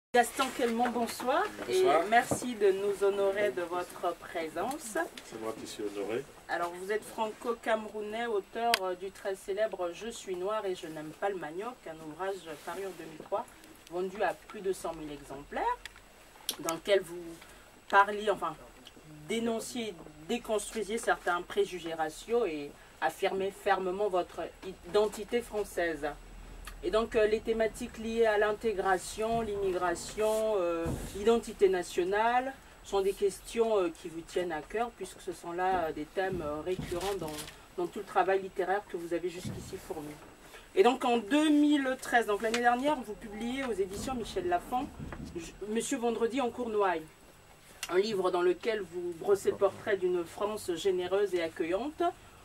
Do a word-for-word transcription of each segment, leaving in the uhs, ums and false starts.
Gaston Quelmont, bonsoir. Bonsoir. Et merci de nous honorer de votre présence. C'est moi qui suis honoré. Alors vous êtes franco-camerounais, auteur du très célèbre Je suis noir et je n'aime pas le manioc, un ouvrage paru en deux mille trois, vendu à plus de cent mille exemplaires, dans lequel vous parliez, enfin dénonciez, déconstruisiez certains préjugés raciaux et affirmez fermement votre identité française. Et donc euh, les thématiques liées à l'intégration, l'immigration, euh, l'identité nationale sont des questions euh, qui vous tiennent à cœur, puisque ce sont là euh, des thèmes euh, récurrents dans, dans tout le travail littéraire que vous avez jusqu'ici fourni. Et donc en deux mille treize, donc l'année dernière, vous publiez aux éditions Michel Lafon Monsieur Vendredi en Cournoye, un livre dans lequel vous brossez le portrait d'une France généreuse et accueillante,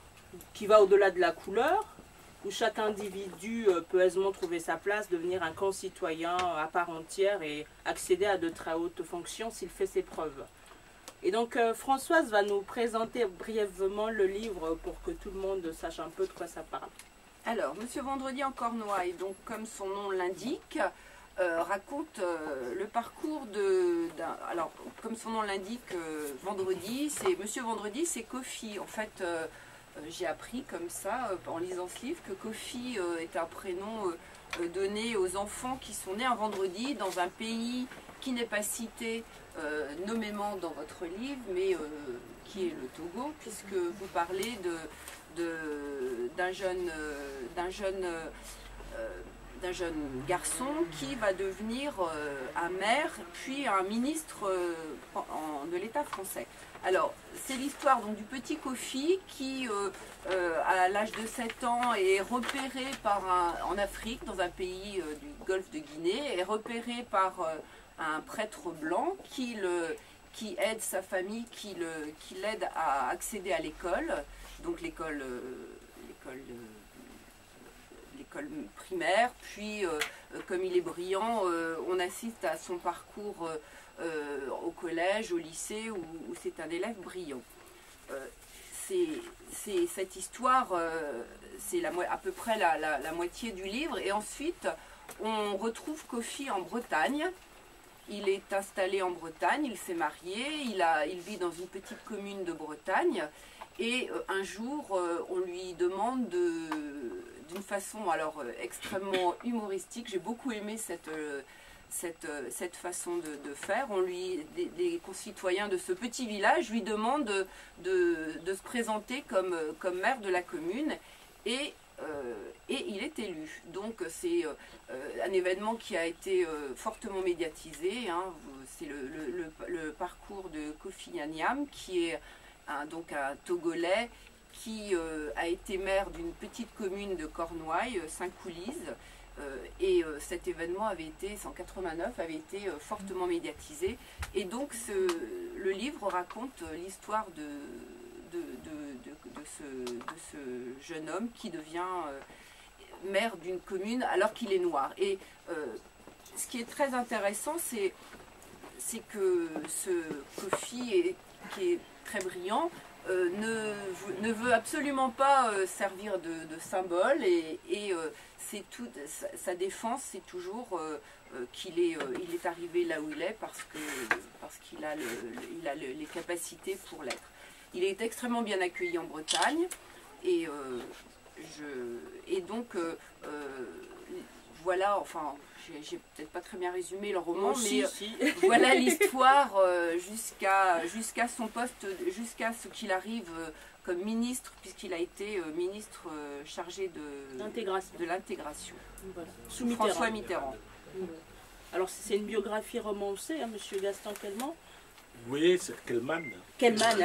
qui va au-delà de la couleur, où chaque individu peut aisément trouver sa place, devenir un concitoyen à part entière et accéder à de très hautes fonctions s'il fait ses preuves. Et donc euh, Françoise va nous présenter brièvement le livre pour que tout le monde sache un peu de quoi ça parle. Alors, Monsieur Vendredi en Cournoye, donc comme son nom l'indique, euh, raconte euh, le parcours de... Alors, comme son nom l'indique, euh, Vendredi, c'est Monsieur Vendredi, c'est Kofi. En fait, euh, j'ai appris comme ça, euh, en lisant ce livre, que Kofi euh, est un prénom euh, donné aux enfants qui sont nés un vendredi dans un pays qui n'est pas cité euh, nommément dans votre livre, mais euh, qui est le Togo, puisque vous parlez de, de, d'un jeune, euh, d'un jeune, euh, d'un jeune garçon qui va devenir euh, un maire, puis un ministre euh, en, de l'État français. Alors, c'est l'histoire donc du petit Kofi qui, euh, euh, à l'âge de sept ans, est repéré par un, en Afrique, dans un pays euh, du golfe de Guinée, est repéré par euh, un prêtre blanc qui, le, qui aide sa famille, qui, le, qui l'aide à accéder à l'école, donc l'école euh, l'école euh, l'école primaire, puis euh, comme il est brillant, euh, on assiste à son parcours euh, Euh, au collège, au lycée, où, où c'est un élève brillant. Euh, c'est cette histoire, euh, c'est à peu près la, la, la moitié du livre. Et ensuite, on retrouve Kofi en Bretagne. Il est installé en Bretagne, il s'est marié, il, a, il vit dans une petite commune de Bretagne. Et euh, un jour, euh, on lui demande de, d'une façon alors euh, extrêmement humoristique, j'ai beaucoup aimé cette... Euh, Cette, cette façon de, de faire. On lui, des, des concitoyens de ce petit village lui demandent de, de, de se présenter comme, comme maire de la commune et, euh, et il est élu. Donc c'est euh, un événement qui a été euh, fortement médiatisé. Hein. C'est le, le, le parcours de Kofi Nianiam, qui est un, donc un Togolais qui euh, a été maire d'une petite commune de Cournoye, Saint-Coulise. Euh, et euh, cet événement avait été, en quatre-vingt-neuf, avait été euh, fortement médiatisé. Et donc ce, le livre raconte euh, l'histoire de, de, de, de, de, ce, de ce jeune homme qui devient euh, maire d'une commune alors qu'il est noir. Et euh, ce qui est très intéressant, c'est que ce Kofi, est, qui est très brillant, Euh, ne, ne veut absolument pas euh, servir de, de symbole et, et euh, c'est tout, sa, sa défense c'est toujours euh, euh, qu'il est, euh, il est arrivé là où il est parce que parce qu'il a, le, il a le, les capacités pour l'être. Il est extrêmement bien accueilli en Bretagne et, euh, je, et donc euh, euh, voilà, enfin j'ai peut-être pas très bien résumé le roman, oh, mais si, si. voilà l'histoire euh, jusqu'à jusqu'à son poste, jusqu'à ce qu'il arrive euh, comme ministre, puisqu'il a été euh, ministre euh, chargé de l'intégration. Voilà. Sous Mitterrand. François Mitterrand. Alors c'est une biographie romancée, hein, Monsieur Gaston Quelmont. Oui, c'est Kelman. Kelman.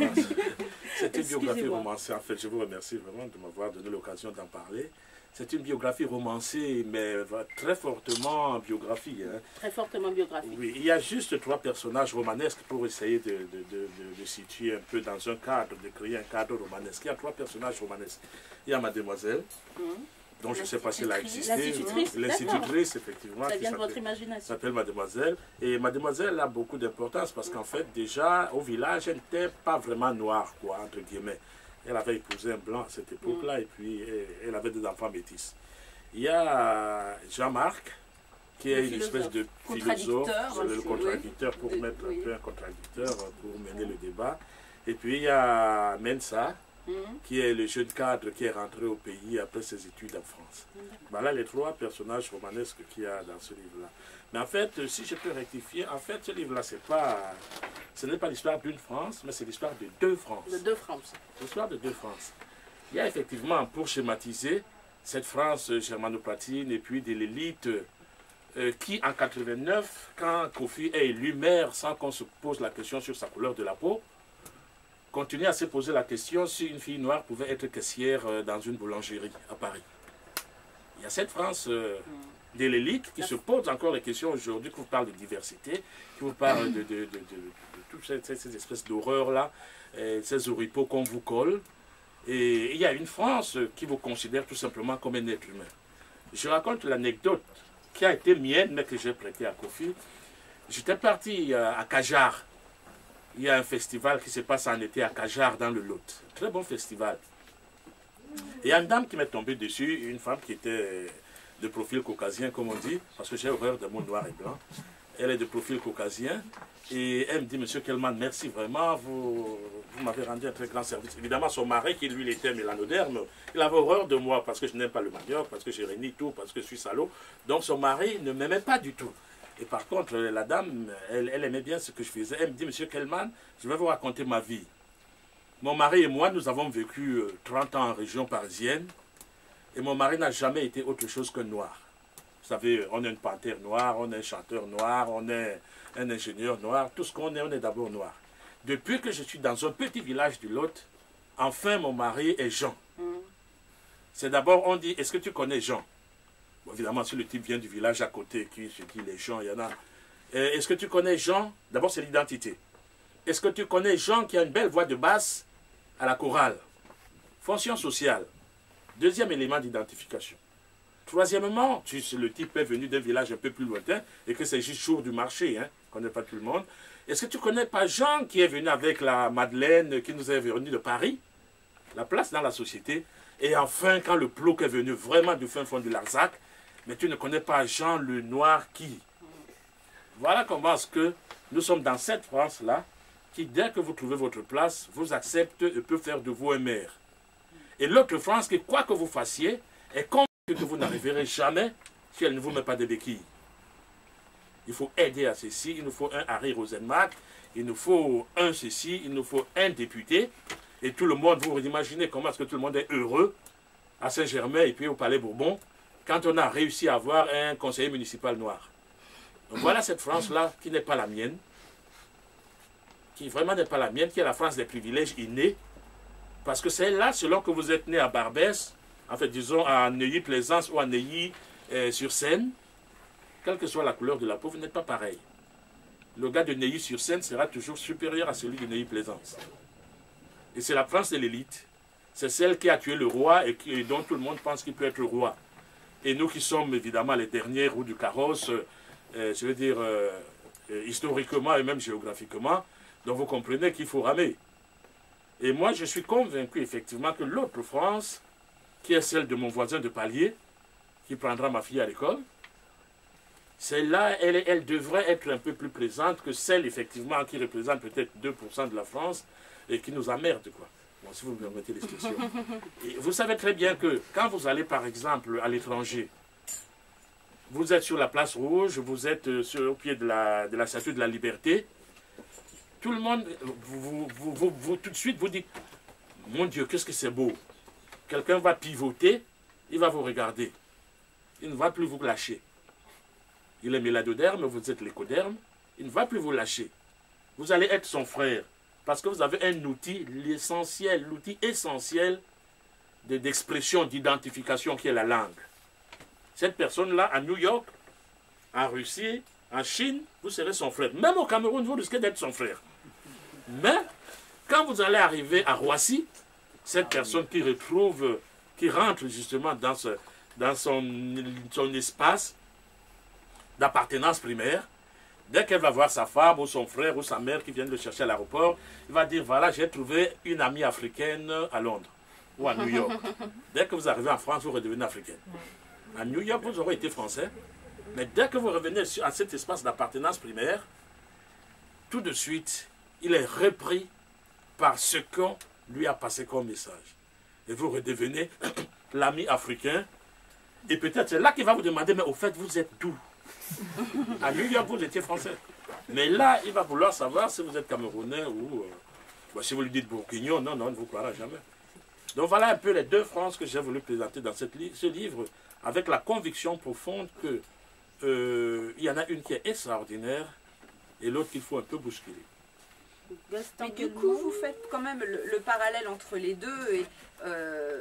C'est une biographie romancée. En fait, je vous remercie vraiment de m'avoir donné l'occasion d'en parler. C'est une biographie romancée, mais très fortement biographique. Hein. Très fortement biographique. Oui, il y a juste trois personnages romanesques pour essayer de, de, de, de, de situer un peu dans un cadre, de créer un cadre romanesque. Il y a trois personnages romanesques. Il y a Mademoiselle, mmh. dont je ne sais pas si elle a existé. L'institutrice. L'institutrice, effectivement. Ça vient de votre imagination. S'appelle Mademoiselle. Et Mademoiselle a beaucoup d'importance parce qu'en fait, déjà, au village, elle n'était pas vraiment noire, quoi, entre guillemets. Elle avait épousé un blanc à cette époque-là, mmh. et puis elle avait des enfants métis. Il y a Jean-Marc, qui est une espèce de philosophe, le contradicteur, oui. pour de, mettre oui. un peu un contradicteur, pour mener le débat. Et puis il y a Mensa, mmh. qui est le jeune cadre qui est rentré au pays après ses études en France. Mmh. Voilà les trois personnages romanesques qu'il y a dans ce livre-là. Mais en fait, si je peux rectifier, en fait, ce livre-là, c'est pas, ce n'est pas l'histoire d'une France, mais c'est l'histoire de deux France. De deux France. L'histoire de deux France. Il y a effectivement, pour schématiser, cette France germanoplatine et puis de l'élite euh, qui, en quatre-vingt-neuf, quand Kofi est élu maire, sans qu'on se pose la question sur sa couleur de la peau, continue à se poser la question si une fille noire pouvait être caissière euh, dans une boulangerie à Paris. Il y a cette France euh, de l'élite qui se pose encore les questions aujourd'hui, qui vous parle de diversité, qui vous parle de, de, de, de, de, de toutes ces, ces espèces d'horreurs-là, ces oripeaux qu'on vous colle. Et il y a une France qui vous considère tout simplement comme un être humain. Je raconte l'anecdote qui a été mienne, mais que j'ai prêtée à Kofi. J'étais parti à Kajar. Il y a un festival qui se passe en été à Kajar, dans le Lot. Très bon festival. Et il y a une dame qui m'est tombée dessus, une femme qui était de profil caucasien, comme on dit, parce que j'ai horreur de mots noir et blanc. Elle est de profil caucasien. Et elle me dit, Monsieur Kelman, merci vraiment, vous, vous m'avez rendu un très grand service. Évidemment, son mari, qui lui était mélanoderme, il avait horreur de moi parce que je n'aime pas le manioc, parce que je réunis tout, parce que je suis salaud. Donc son mari ne m'aimait pas du tout. Et par contre, la dame, elle, elle aimait bien ce que je faisais. Elle me dit, Monsieur Kelman, je vais vous raconter ma vie. Mon mari et moi, nous avons vécu trente ans en région parisienne. Et mon mari n'a jamais été autre chose qu'un noir. Vous savez, on est une panthère noire, on est un chanteur noir, on est un ingénieur noir. Tout ce qu'on est, on est d'abord noir. Depuis que je suis dans un petit village du Lot, enfin mon mari est Jean. Mm. C'est d'abord, on dit, est-ce que tu connais Jean? Bon, évidemment, si le type vient du village à côté, qui se dit les gens, il y en a. Est-ce que tu connais Jean? D'abord, c'est l'identité. Est-ce que tu connais Jean qui a une belle voix de basse à la chorale? Fonction sociale. Deuxième élément d'identification. Troisièmement, tu, le type est venu d'un village un peu plus lointain et que c'est juste jour du marché, hein, on ne connaît pas tout le monde. Est-ce que tu ne connais pas Jean qui est venu avec la Madeleine qui nous est venu de Paris? La place dans la société. Et enfin, quand le plouc est venu vraiment du fin fond du Larzac, mais tu ne connais pas Jean le Noir qui? Voilà comment est-ce que nous sommes dans cette France-là qui, dès que vous trouvez votre place, vous accepte et peut faire de vous un maire. Et l'autre France qui, quoi que vous fassiez, est convaincue que vous n'arriverez jamais si elle ne vous met pas des béquilles. Il faut aider à ceci, il nous faut un Harry Rosenmack, il nous faut un ceci, il nous faut un député. Et tout le monde, vous imaginez comment est-ce que tout le monde est heureux à Saint-Germain et puis au Palais Bourbon quand on a réussi à avoir un conseiller municipal noir. Donc voilà cette France-là qui n'est pas la mienne, qui vraiment n'est pas la mienne, qui est la France des privilèges innés. Parce que c'est là, selon que vous êtes né à Barbès, en fait, disons à Neuilly-Plaisance ou à Neuilly-sur-Seine, quelle que soit la couleur de la peau, vous n'êtes pas pareil. Le gars de Neuilly-sur-Seine sera toujours supérieur à celui de Neuilly-Plaisance. Et c'est la France de l'élite. C'est celle qui a tué le roi et, qui, et dont tout le monde pense qu'il peut être roi. Et nous qui sommes évidemment les derniers roues du carrosse, euh, je veux dire, euh, euh, historiquement et même géographiquement, donc vous comprenez qu'il faut ramer. Et moi, je suis convaincu effectivement que l'autre France, qui est celle de mon voisin de palier, qui prendra ma fille à l'école, celle-là, elle, elle devrait être un peu plus présente que celle, effectivement, qui représente peut-être deux pour cent de la France et qui nous emmerde, quoi. Bon, si vous me permettez l'expression. Et vous savez très bien que quand vous allez, par exemple, à l'étranger, vous êtes sur la place rouge, vous êtes sur, au pied de la, de la statue de la Liberté, tout le monde, vous, vous, vous, vous, vous tout de suite, vous dites, mon Dieu, qu'est-ce que c'est beau. Quelqu'un va pivoter, il va vous regarder. Il ne va plus vous lâcher. Il est méladoderme, vous êtes l'écoderme, il ne va plus vous lâcher. Vous allez être son frère, parce que vous avez un outil, l'essentiel, l'outil essentiel d'expression, d'identification qui est la langue. Cette personne-là, à New York, en Russie, en Chine, vous serez son frère. Même au Cameroun, vous risquez d'être son frère. Mais, quand vous allez arriver à Roissy, cette personne qui retrouve, qui rentre justement dans, ce, dans son, son espace d'appartenance primaire, dès qu'elle va voir sa femme ou son frère ou sa mère qui viennent le chercher à l'aéroport, il va dire, voilà, j'ai trouvé une amie africaine à Londres ou à New York. Dès que vous arrivez en France, vous redevenez africaine. À New York, vous aurez été français. Mais dès que vous revenez à cet espace d'appartenance primaire, tout de suite, il est repris par ce qu'on lui a passé comme message. Et vous redevenez l'ami africain. Et peut-être c'est là qu'il va vous demander, mais au fait, vous êtes d'où? À New York, vous étiez français. Mais là, il va vouloir savoir si vous êtes camerounais ou... Euh, bah, si vous lui dites bourguignon, non, non, il ne vous croira jamais. Donc voilà un peu les deux France que j'ai voulu présenter dans cette li ce livre, avec la conviction profonde que euh, il y en a une qui est extraordinaire et l'autre qu'il faut un peu bousculer. Mais du coup, vous faites quand même le, le parallèle entre les deux. Et euh,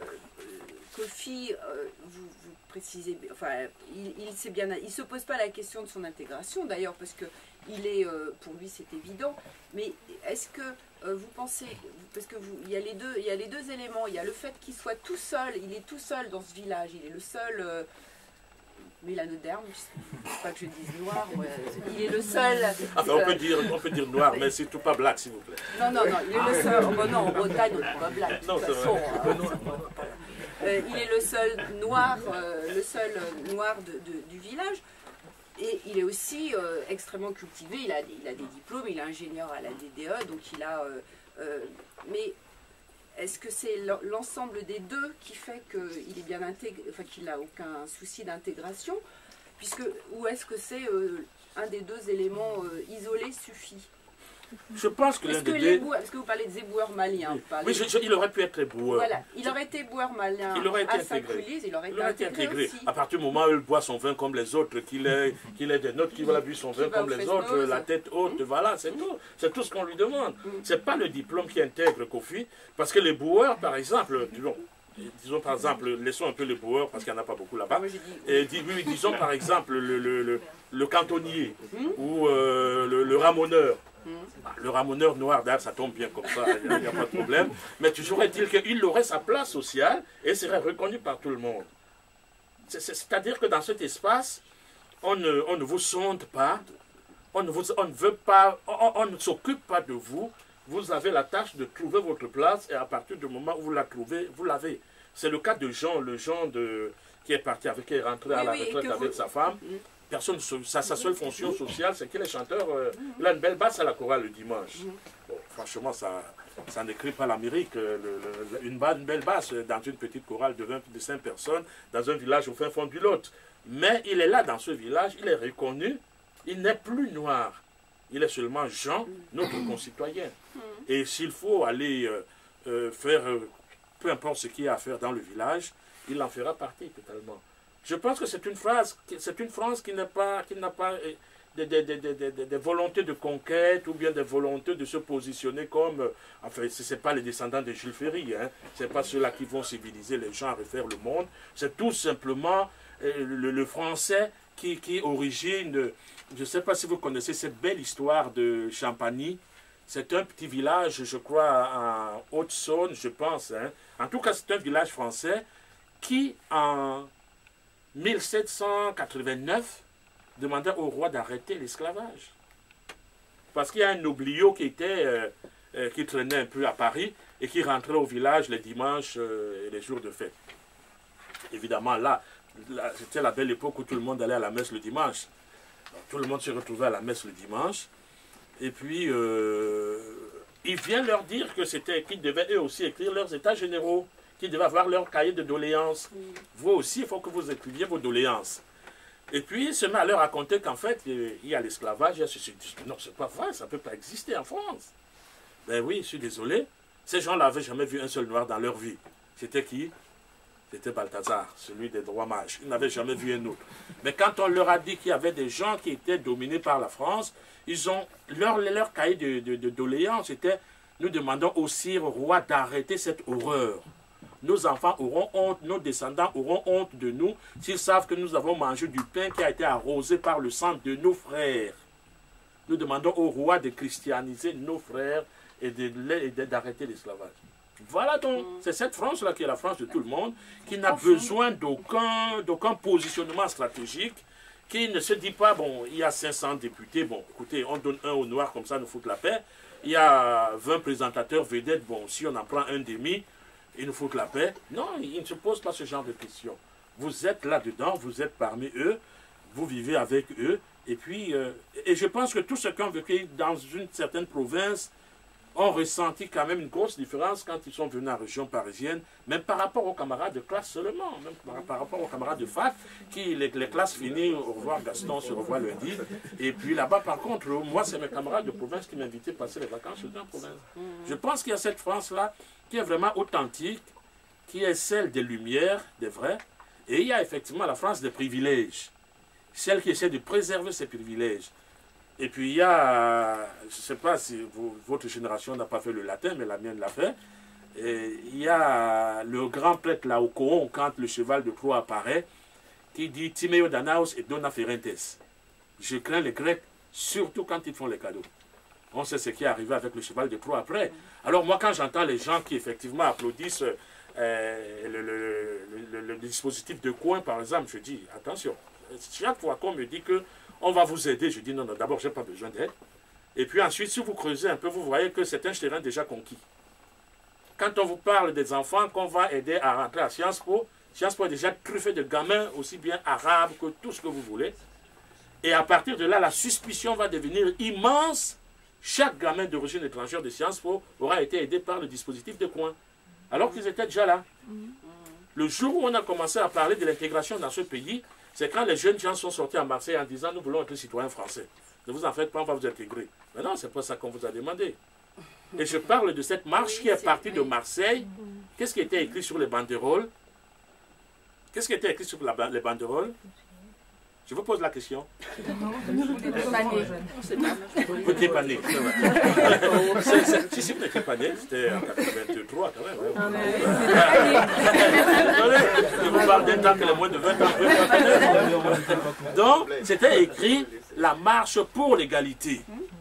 Kofi, euh, vous, vous précisez, enfin, il, il, bien, il se pose pas la question de son intégration d'ailleurs, parce que il est, euh, pour lui, c'est évident. Mais est-ce que euh, vous pensez, parce que vous, il y a les deux, il y a les deux éléments. Il y a le fait qu'il soit tout seul. Il est tout seul dans ce village. Il est le seul. Euh, Mélanoderme, pas que je dise noir, ouais. Il est le seul. Enfin, on peut dire, on peut dire noir, mais surtout pas black, s'il vous plaît. Non, non, non, il est le seul. Oh, ben non, en Bretagne, on n'est pas black. De non, toute façon, hein. euh, il est le seul noir, euh, le seul noir de, de, du village. Et il est aussi euh, extrêmement cultivé. Il a, il a des diplômes, il est ingénieur à la D D E, donc il a. Euh, euh, mais est-ce que c'est l'ensemble des deux qui fait qu'il est bien intégré, enfin qu'il n'a aucun souci d'intégration, puisque ou est-ce que c'est euh, un des deux éléments euh, isolés suffit? Je pense que l'un des deux... Est-ce que vous parlez des éboueurs maliens? Oui, oui je, je, il aurait pu être éboueur. Voilà, il aurait été éboueur malien. Il aurait été à intégré. Il aurait été, il aurait été intégré. intégré. À partir du moment où il boit son vin comme les autres, qu'il ait, qu'il ait des notes, qu'il va bu son vin comme les autres, la tête haute, mmh. voilà, c'est mmh. tout. C'est tout ce qu'on lui demande. Mmh. C'est pas le diplôme qui intègre Kofi, parce que les boueurs, par exemple, disons, disons par exemple, laissons un peu les boueurs, parce qu'il n'y en a pas beaucoup là-bas. Et dis, oui, disons par exemple le, le, le, le cantonnier mmh. ou euh, le, le ramoneur. Le ramoneur noir, d'ailleurs, ça tombe bien comme ça, il n'y a, a pas de problème. Mais toujours est-il qu'il aurait sa place sociale et serait reconnu par tout le monde. C'est-à-dire que dans cet espace, on ne, on ne vous sonde pas, on ne, vous, on ne veut pas, on, on ne s'occupe pas de vous. Vous avez la tâche de trouver votre place et à partir du moment où vous la trouvez, vous l'avez. C'est le cas de Jean, le Jean de, qui est parti avec, qui est rentré oui, à la oui, retraite avec vous... sa femme. Mm. Personne, sa, sa seule fonction sociale, c'est qu'il est chanteur. Euh, il a une belle basse à la chorale le dimanche. Bon, franchement, ça, ça n'écrit pas l'Amérique. Le, le, une, une belle basse dans une petite chorale de vingt, de cinq personnes, dans un village au fin fond du Lot. Mais il est là dans ce village, il est reconnu. Il n'est plus noir. Il est seulement Jean, notre concitoyen. Et s'il faut aller euh, euh, faire, euh, peu importe ce qu'il y a à faire dans le village, il en fera partie totalement. Je pense que c'est une phrase, c'est une France qui n'a pas, qui n'a pas des, des, des, des, des, des volontés de conquête ou bien des volontés de se positionner comme, enfin, ce n'est pas les descendants de Jules Ferry, hein, ce n'est pas ceux-là qui vont civiliser les gens à refaire le monde, c'est tout simplement euh, le, le français qui, qui origine, je ne sais pas si vous connaissez cette belle histoire de Champagny. C'est un petit village, je crois, en Haute-Saône, je pense. Hein. En tout cas, c'est un village français qui, en mille sept cent quatre-vingt-neuf, demandait au roi d'arrêter l'esclavage. Parce qu'il y a un nobliau qui, était, euh, euh, qui traînait un peu à Paris et qui rentrait au village les dimanches euh, et les jours de fête. Évidemment, là, là c'était la belle époque où tout le monde allait à la messe le dimanche. Donc, tout le monde se retrouvait à la messe le dimanche. Et puis, euh, il vient leur dire que c'était qu'ils devaient eux aussi écrire leurs états généraux, qu'ils devaient avoir leur cahier de doléances. Mm. Vous aussi, il faut que vous écriviez vos doléances. Et puis, il se met à leur raconter qu'en fait, il y a l'esclavage, il y a ceci. Non, c'est pas vrai, ça ne peut pas exister en France. Ben oui, je suis désolé. Ces gens-là n'avaient jamais vu un seul noir dans leur vie. C'était qui? C'était Balthazar, celui des droits mages. Ils n'avaient jamais vu un autre. Mais quand on leur a dit qu'il y avait des gens qui étaient dominés par la France, ils ont, leur, leur cahier de, de, de doléances était, nous demandons au sire roi d'arrêter cette horreur. Nos enfants auront honte, nos descendants auront honte de nous s'ils savent que nous avons mangé du pain qui a été arrosé par le sang de nos frères. Nous demandons au roi de christianiser nos frères et d'arrêter l'esclavage. Voilà donc, c'est cette France-là qui est la France de tout le monde, qui n'a besoin d'aucun d'aucun positionnement stratégique, qui ne se dit pas, bon, il y a cinq cents députés, bon, écoutez, on donne un au noir, comme ça, nous fout la paix. Il y a vingt présentateurs vedettes, bon, si on en prend un demi, ils nous foutent la paix. Non, ils ne se posent pas ce genre de questions. Vous êtes là-dedans, vous êtes parmi eux, vous vivez avec eux. Et puis, euh, et je pense que tous ceux qui ont vécu dans une certaine province ont ressenti quand même une grosse différence quand ils sont venus en région parisienne, même par rapport aux camarades de classe seulement, même par, par rapport aux camarades de fac, qui les, les classes finies, au revoir Gaston, se revoit lundi. Et puis là-bas, par contre, moi, c'est mes camarades de province qui m'invitaient à passer les vacances dans la province. Je pense qu'il y a cette France-là qui est vraiment authentique, qui est celle des Lumières, des vrais, et il y a effectivement la France des privilèges, celle qui essaie de préserver ses privilèges. Et puis il y a, je ne sais pas si vous, votre génération n'a pas fait le latin, mais la mienne l'a fait. Et il y a le grand prêtre Laocoon, quand le cheval de Troie apparaît, qui dit Timeo Danaos et Dona Ferentes. Je crains les Grecs, surtout quand ils font les cadeaux. On sait ce qui est arrivé avec le cheval de Troie après. Alors moi, quand j'entends les gens qui effectivement applaudissent euh, le, le, le, le dispositif de coin, par exemple, je dis attention. Chaque fois qu'on me dit que on va vous aider, je dis non, non, d'abord, je n'ai pas besoin d'aide. Et puis ensuite, si vous creusez un peu, vous voyez que c'est un terrain déjà conquis. Quand on vous parle des enfants qu'on va aider à rentrer à Sciences Po, Sciences Po est déjà truffé de gamins, aussi bien arabes que tout ce que vous voulez. Et à partir de là, la suspicion va devenir immense. Chaque gamin d'origine étrangère de Sciences Po aura été aidé par le dispositif de coin, alors qu'ils étaient déjà là. Le jour où on a commencé à parler de l'intégration dans ce pays, c'est quand les jeunes gens sont sortis à Marseille en disant « Nous voulons être citoyens français. Ne vous en faites pas, on va vous intégrer. » Mais non, c'est pas ça qu'on vous a demandé. Et je parle de cette marche qui est partie de Marseille. Qu'est-ce qui était écrit sur les banderoles? Qu'est-ce qui était écrit sur la, les banderoles? Je vous pose la question. Vous n'étiez pas né. Si, si, vous n'étiez pas né, c'était en quatre-vingt-trois quand même. Je vous parle d'un temps que les moins de vingt ans. Donc, c'était écrit la marche pour l'égalité.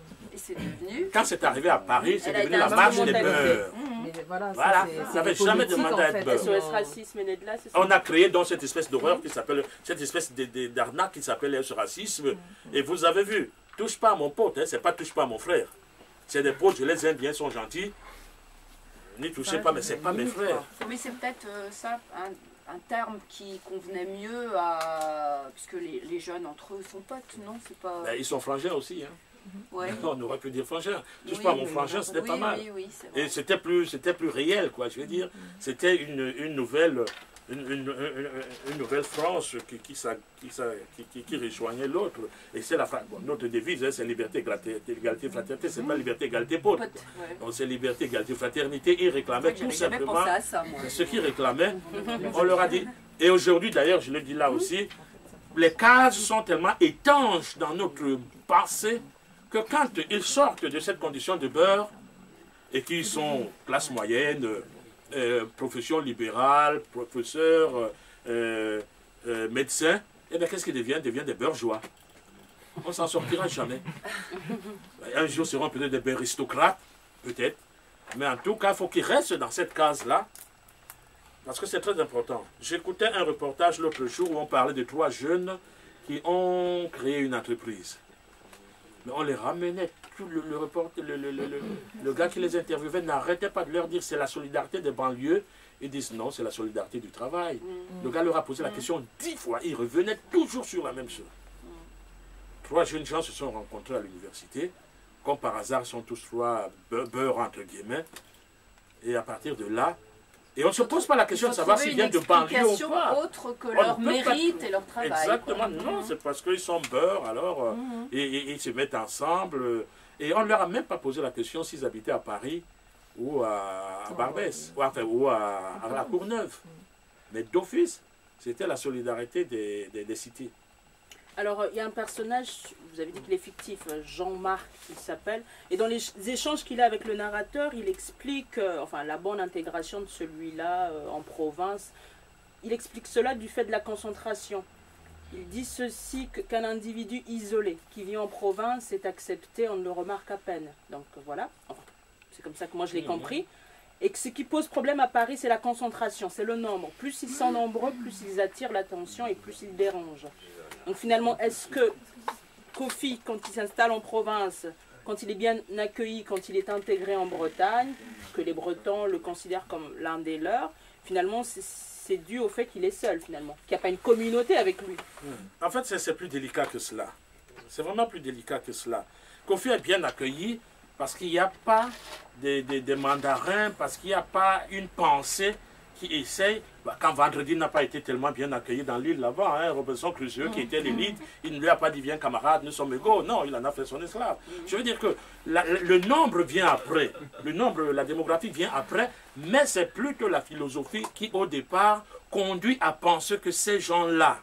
Quand c'est arrivé à Paris, c'est devenu la marche des beurs. Voilà, voilà. Ça n'avait jamais demandé à être beurre. On a créé donc cette espèce d'horreur qui s'appelle, cette espèce d'arnaque qui s'appelle ce racisme. Et vous avez vu, touche pas à mon pote, hein, c'est pas touche pas à mon frère. C'est des potes, je les aime bien, ils sont gentils. N'y touchez pas, mais c'est pas mes frères. Mais c'est peut-être euh, ça, un, un terme qui convenait mieux à... Puisque les, les jeunes entre eux sont potes, non? C'est pas... Ben, ils sont frangins aussi, hein. Ouais. On aurait pu dire frangin. Touche Oui, pas à mon frangin, c'était oui, pas mal. Oui, oui, et c'était plus, c'était plus réel, quoi, je veux dire. C'était une, une nouvelle, une, une, une, une nouvelle France qui, qui, qui, qui, qui, qui rejoignait l'autre. Et c'est la bon, notre devise, hein, c'est liberté, égalité, égalité, fraternité. C'est pas liberté, égalité, pote. Ouais. Donc c'est liberté, égalité, fraternité. Ils réclamaient tout simplement ce qu'ils réclamaient. On leur a dit. Et aujourd'hui, d'ailleurs, je le dis là aussi, les cases sont tellement étanches dans notre passé que quand ils sortent de cette condition de beurre et qu'ils sont classe moyenne, euh, profession libérale, professeur, euh, euh, médecin, et bien qu'est-ce qu'ils deviennent? Ils deviennent des bourgeois. On ne s'en sortira jamais. Un jour, seront peut-être des aristocrates, peut-être. Mais en tout cas, il faut qu'ils restent dans cette case-là, parce que c'est très important. J'écoutais un reportage l'autre jour où on parlait de trois jeunes qui ont créé une entreprise. Mais on les ramenait, tout le, le, report, le, le, le, le, le gars qui les interviewait n'arrêtait pas de leur dire c'est la solidarité des banlieues. Ils disent non, c'est la solidarité du travail. Mm. Le gars leur a posé la question dix fois, ils revenaient toujours sur la même chose. Mm. Trois jeunes gens se sont rencontrés à l'université, comme par hasard, ils sont tous trois beurre entre guillemets. Et à partir de là, et on ne se pose pas la question de savoir s'ils viennent de banlieue ou pas. Autre que leur mérite pas... et leur travail. Exactement, non, mmh. c'est parce qu'ils sont beurre, alors mmh. et, et, ils se mettent ensemble. Et on ne leur a même pas posé la question s'ils habitaient à Paris ou à, à Barbès, oh, ou, enfin, ou à, à la Courneuve. Mmh. Mais d'office, c'était la solidarité des, des, des cités. Alors, il y a un personnage, vous avez dit qu'il est fictif, Jean-Marc, il s'appelle, et dans les échanges qu'il a avec le narrateur, il explique, euh, enfin, la bonne intégration de celui-là euh, en province. Il explique cela du fait de la concentration. Il dit ceci, qu'un individu isolé qui vit en province est accepté, on ne le remarque à peine. Donc, voilà, enfin, c'est comme ça que moi je l'ai compris. Et que ce qui pose problème à Paris, c'est la concentration, c'est le nombre. Plus ils sont nombreux, plus ils attirent l'attention et plus ils dérangent. Donc finalement, est-ce que Kofi, quand il s'installe en province, quand il est bien accueilli, quand il est intégré en Bretagne, que les Bretons le considèrent comme l'un des leurs, finalement, c'est dû au fait qu'il est seul finalement, qu'il n'y a pas une communauté avec lui. En fait, c'est plus délicat que cela. C'est vraiment plus délicat que cela. Kofi est bien accueilli parce qu'il n'y a pas de, de, de mandarins, parce qu'il n'y a pas une pensée qui essaye. Bah, quand Vendredi n'a pas été tellement bien accueilli dans l'île là-bas, hein, Robinson Crusoe qui était l'élite, il ne lui a pas dit viens camarade, nous sommes égaux. Non, il en a fait son esclave. Je veux dire que la, le nombre vient après. Le nombre, la démographie vient après, mais c'est plutôt la philosophie qui au départ conduit à penser que ces gens-là,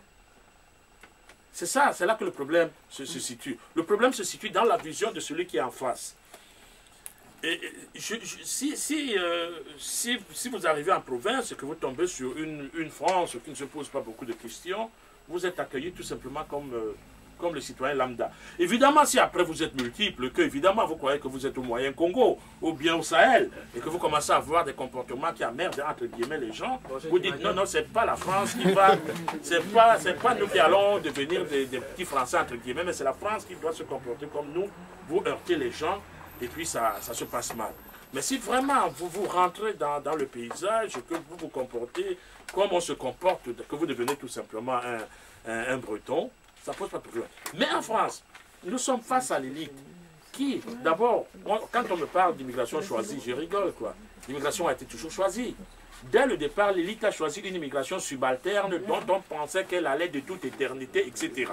c'est ça, c'est là que le problème se, se situe. Le problème se situe dans la vision de celui qui est en face. Et, je, je, si, si, euh, si, si vous arrivez en province et que vous tombez sur une, une France qui ne se pose pas beaucoup de questions, vous êtes accueilli tout simplement comme, euh, comme le citoyen lambda. Évidemment, si après vous êtes multiples, que évidemment vous croyez que vous êtes au Moyen Congo ou bien au Sahel, et que vous commencez à avoir des comportements qui emmerdent entre guillemets les gens, vous dites non, non, c'est pas la France qui va, c'est pas, c'est pas nous qui allons devenir des, des petits Français entre guillemets, mais c'est la France qui doit se comporter comme nous, vous heurtez les gens, et puis ça, ça se passe mal. Mais si vraiment vous vous rentrez dans, dans le paysage, que vous vous comportez comme on se comporte, que vous devenez tout simplement un, un, un breton, ça ne pose pas de problème. Mais en France, nous sommes face à l'élite qui, d'abord, quand on me parle d'immigration choisie, je rigole, quoi. L'immigration a été toujours choisie. Dès le départ, l'élite a choisi une immigration subalterne dont on pensait qu'elle allait de toute éternité, et cetera.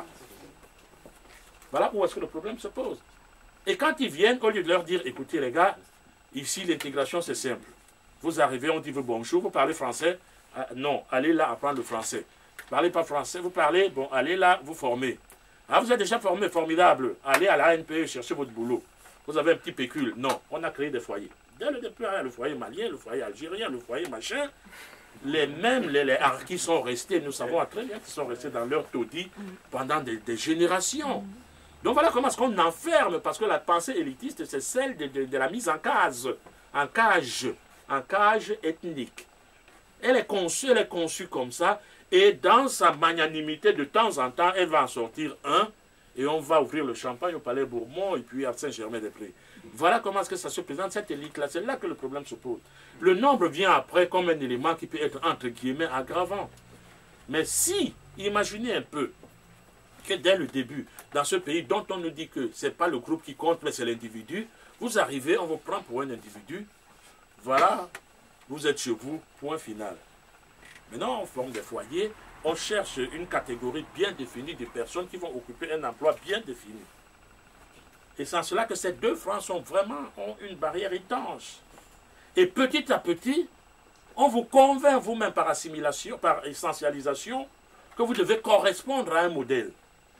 Voilà où est-ce que le problème se pose. Et quand ils viennent, au lieu de leur dire, écoutez les gars, ici l'intégration c'est simple. Vous arrivez, on dit bonjour, vous parlez français. Ah, non, allez là apprendre le français. Vous parlez pas français, vous parlez, bon, allez là, vous formez. Ah, vous êtes déjà formé, formidable. Allez à la A N P E, cherchez votre boulot. Vous avez un petit pécule. Non, on a créé des foyers. Dès le départ, le foyer malien, le foyer algérien, le foyer machin, les mêmes, les, les harkis sont restés, nous savons très bien qu'ils sont restés dans leur taudis pendant des, des générations. Donc voilà comment est-ce qu'on enferme, parce que la pensée élitiste, c'est celle de, de, de la mise en case, en cage, en cage ethnique. Elle est conçue, elle est conçue comme ça, et dans sa magnanimité, de temps en temps, elle va en sortir un, et on va ouvrir le champagne au Palais Bourbon, et puis à Saint-Germain-des-Prés. Voilà comment est-ce que ça se présente, cette élite-là. C'est là que le problème se pose. Le nombre vient après comme un élément qui peut être, entre guillemets, aggravant. Mais si, imaginez un peu, que dès le début, dans ce pays dont on nous dit que ce n'est pas le groupe qui compte, mais c'est l'individu, vous arrivez, on vous prend pour un individu, voilà, vous êtes chez vous, point final. Maintenant, on forme des foyers, on cherche une catégorie bien définie de personnes qui vont occuper un emploi bien défini. Et c'est en cela que ces deux francs sont vraiment, ont une barrière étanche. Et petit à petit, on vous convainc vous-même par assimilation, par essentialisation, que vous devez correspondre à un modèle.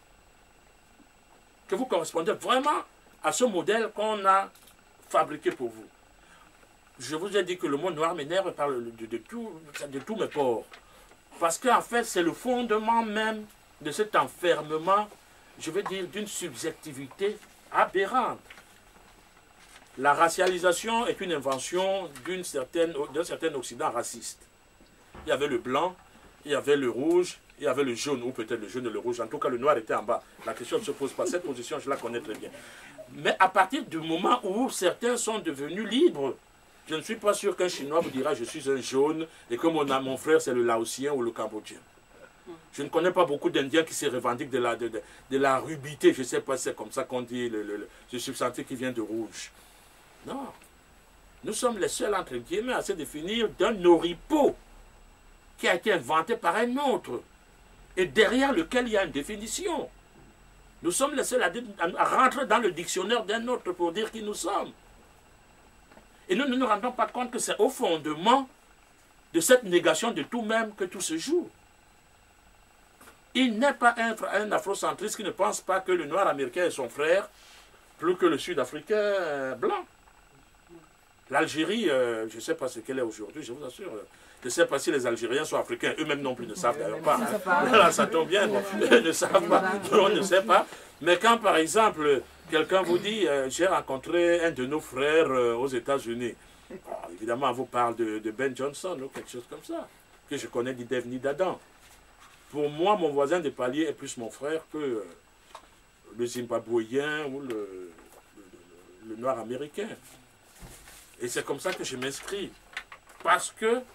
Que vous correspondez vraiment à ce modèle qu'on a fabriqué pour vous. Je vous ai dit que le mot noir m'énerve par de, de, de, tout, de tous mes pores. Parce qu'en fait, c'est le fondement même de cet enfermement, je veux dire, d'une subjectivité aberrante. La racialisation est une invention d'une certaine, d'un certain Occident raciste. Il y avait le blanc, il y avait le rouge, il y avait le jaune, ou peut-être le jaune et le rouge. En tout cas, le noir était en bas. La question ne se pose pas. Cette position, je la connais très bien. Mais à partir du moment où certains sont devenus libres, je ne suis pas sûr qu'un Chinois vous dira « je suis un jaune » et que mon, mon frère, c'est le Laotien ou le Cambodgien. Je ne connais pas beaucoup d'Indiens qui se revendiquent de la, de, de, de la rubité. Je ne sais pas si c'est comme ça qu'on dit, le, le, le substantif qui vient de rouge. Non. Nous sommes les seuls, entre guillemets, à se définir d'un oripeau qui a été inventé par un autre, et derrière lequel il y a une définition. Nous sommes les seuls à, à rentrer dans le dictionnaire d'un autre pour dire qui nous sommes. Et nous ne nous rendons pas compte que c'est au fondement de cette négation de tout même que tout se joue. Il n'est pas un, un afrocentriste qui ne pense pas que le noir américain est son frère, plus que le sud-africain blanc. L'Algérie, euh, je ne sais pas ce qu'elle est aujourd'hui, je vous assure. Je ne sais pas si les Algériens sont africains, eux-mêmes non plus ne savent d'ailleurs pas. Hein. Ça tombe bien, bon, ils ne savent pas, on ne sait pas. Mais quand par exemple, quelqu'un vous dit, euh, j'ai rencontré un de nos frères euh, aux États-Unis, évidemment on vous parle de, de Ben Johnson ou quelque chose comme ça, que je connais d'Idev ni d'Adam. Pour moi, mon voisin de palier est plus mon frère que euh, le Zimbabwéen ou le, le, le, le noir américain. Et c'est comme ça que je m'inscris. Parce que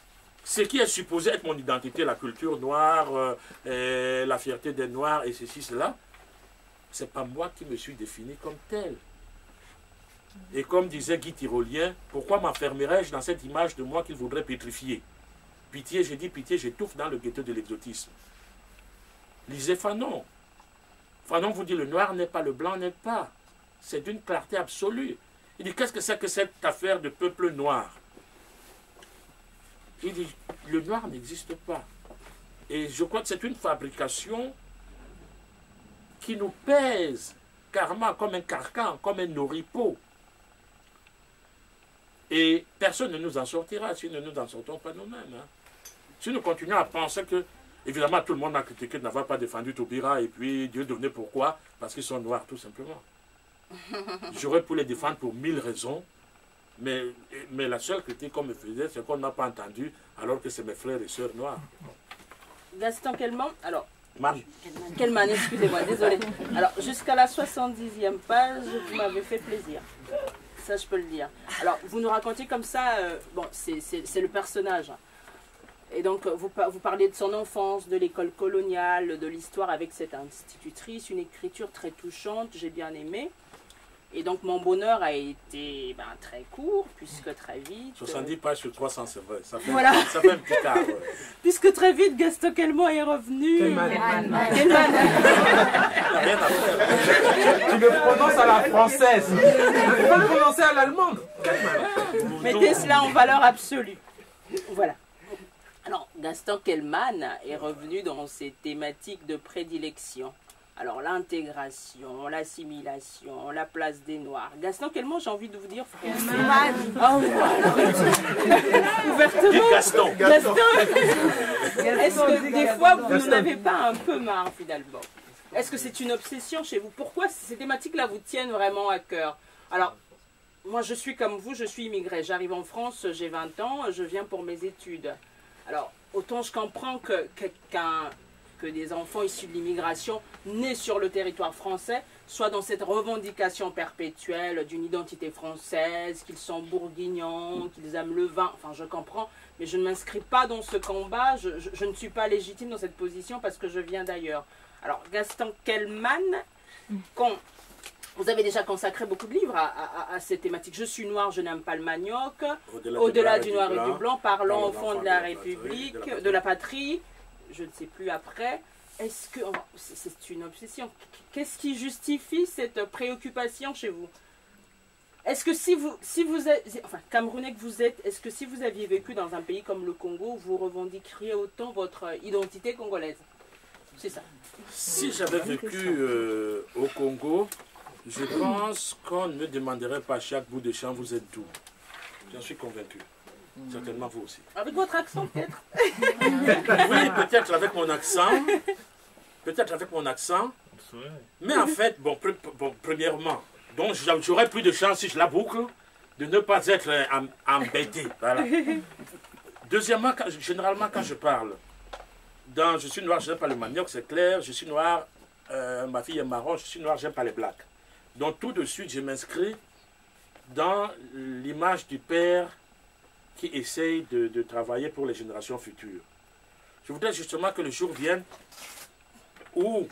ce qui est supposé être mon identité, la culture noire, euh, et la fierté des Noirs et ceci, cela, c'est pas moi qui me suis défini comme tel. Et comme disait Guy Tyrolien, pourquoi m'enfermerais-je dans cette image de moi qu'il voudrait pétrifier? Pitié, j'ai dit pitié, j'étouffe dans le ghetto de l'exotisme. Lisez Fanon. Fanon vous dit le noir n'est pas, le blanc n'est pas. C'est d'une clarté absolue. Il dit qu'est-ce que c'est que cette affaire de peuple noir? Il dit le noir n'existe pas. Et je crois que c'est une fabrication qui nous pèse carrément comme un carcan, comme un oripeau. Et personne ne nous en sortira si nous ne nous en sortons pas nous-mêmes. Hein. Si nous continuons à penser que, évidemment, tout le monde a critiqué de n'avoir pas défendu Taubira, et puis Dieu donnait pourquoi? Parce qu'ils sont noirs, tout simplement. J'aurais pu les défendre pour mille raisons, mais, mais la seule critique qu'on me faisait, c'est qu'on n'a pas entendu, alors que c'est mes frères et sœurs noirs. Gaston Kelman, alors, Man. Kelman, excusez-moi, désolé. Alors, jusqu'à la soixante-dixième page, vous m'avez fait plaisir. Ça, je peux le dire. Alors, vous nous racontiez comme ça, euh, bon, c'est le personnage. Et donc, vous, vous parlez de son enfance, de l'école coloniale, de l'histoire avec cette institutrice, une écriture très touchante, j'ai bien aimé. Et donc, mon bonheur a été ben, très court, puisque très vite... soixante-dix pages sur trois cents, c'est vrai. Ça fait, voilà. ça fait un petit quart. Ouais. Puisque très vite, Gaston Kelman est revenu... Kelman. Kelman. Rien à faire. Tu le prononces à la française. Tu peux pas le prononcer à l'allemande. Mettez cela en valeur absolue. Voilà. Alors, Gaston Kelman est revenu dans ses thématiques de prédilection. Alors, l'intégration, l'assimilation, la place des Noirs. Gaston Kelman, j'ai envie de vous dire... Kelman. Oh, ouvertement. Gaston. Gaston. Est-ce que des fois, vous n'en avez pas un peu marre, finalement? Est-ce que c'est une obsession chez vous? Pourquoi ces thématiques-là vous tiennent vraiment à cœur? Alors, moi, je suis comme vous, je suis immigrée. J'arrive en France, j'ai vingt ans, je viens pour mes études. Alors, autant je comprends que, que, qu'un, que des enfants issus de l'immigration, nés sur le territoire français, soient dans cette revendication perpétuelle d'une identité française, qu'ils sont bourguignons, qu'ils aiment le vin. Enfin, je comprends, mais je ne m'inscris pas dans ce combat. Je, je, je ne suis pas légitime dans cette position parce que je viens d'ailleurs. Alors, Gaston Kelman, quand... Vous avez déjà consacré beaucoup de livres à, à, à cette thématique. Je suis noir, je n'aime pas le manioc. Au-delà Au du noir et du blanc, parlons au fond de la République, de la, de la patrie. Je ne sais plus après. Est-ce que... C'est une obsession. Qu'est-ce qui justifie cette préoccupation chez vous? Est-ce que si vous, si vous êtes... Enfin, Camerounais que vous êtes, est-ce que si vous aviez vécu dans un pays comme le Congo, vous revendiqueriez autant votre identité congolaise? C'est ça. Si j'avais vécu euh, au Congo... Je pense qu'on ne me demanderait pas à chaque bout de champ, vous êtes d'où? J'en suis convaincu. Certainement vous aussi. Avec votre accent peut-être? Oui, peut-être avec mon accent. Peut-être avec mon accent. Mais en fait, bon, pre bon premièrement, donc j'aurais plus de chance si je la boucle de ne pas être embêté. Voilà. Deuxièmement, quand, généralement quand je parle, dans je suis noir, je n'aime pas le manioc, c'est clair. Je suis noir, euh, ma fille est marron, je suis noir, j'aime pas les blacks. Donc tout de suite, je m'inscris dans l'image du père qui essaye de, de travailler pour les générations futures. Je voudrais justement que le jour vienne où,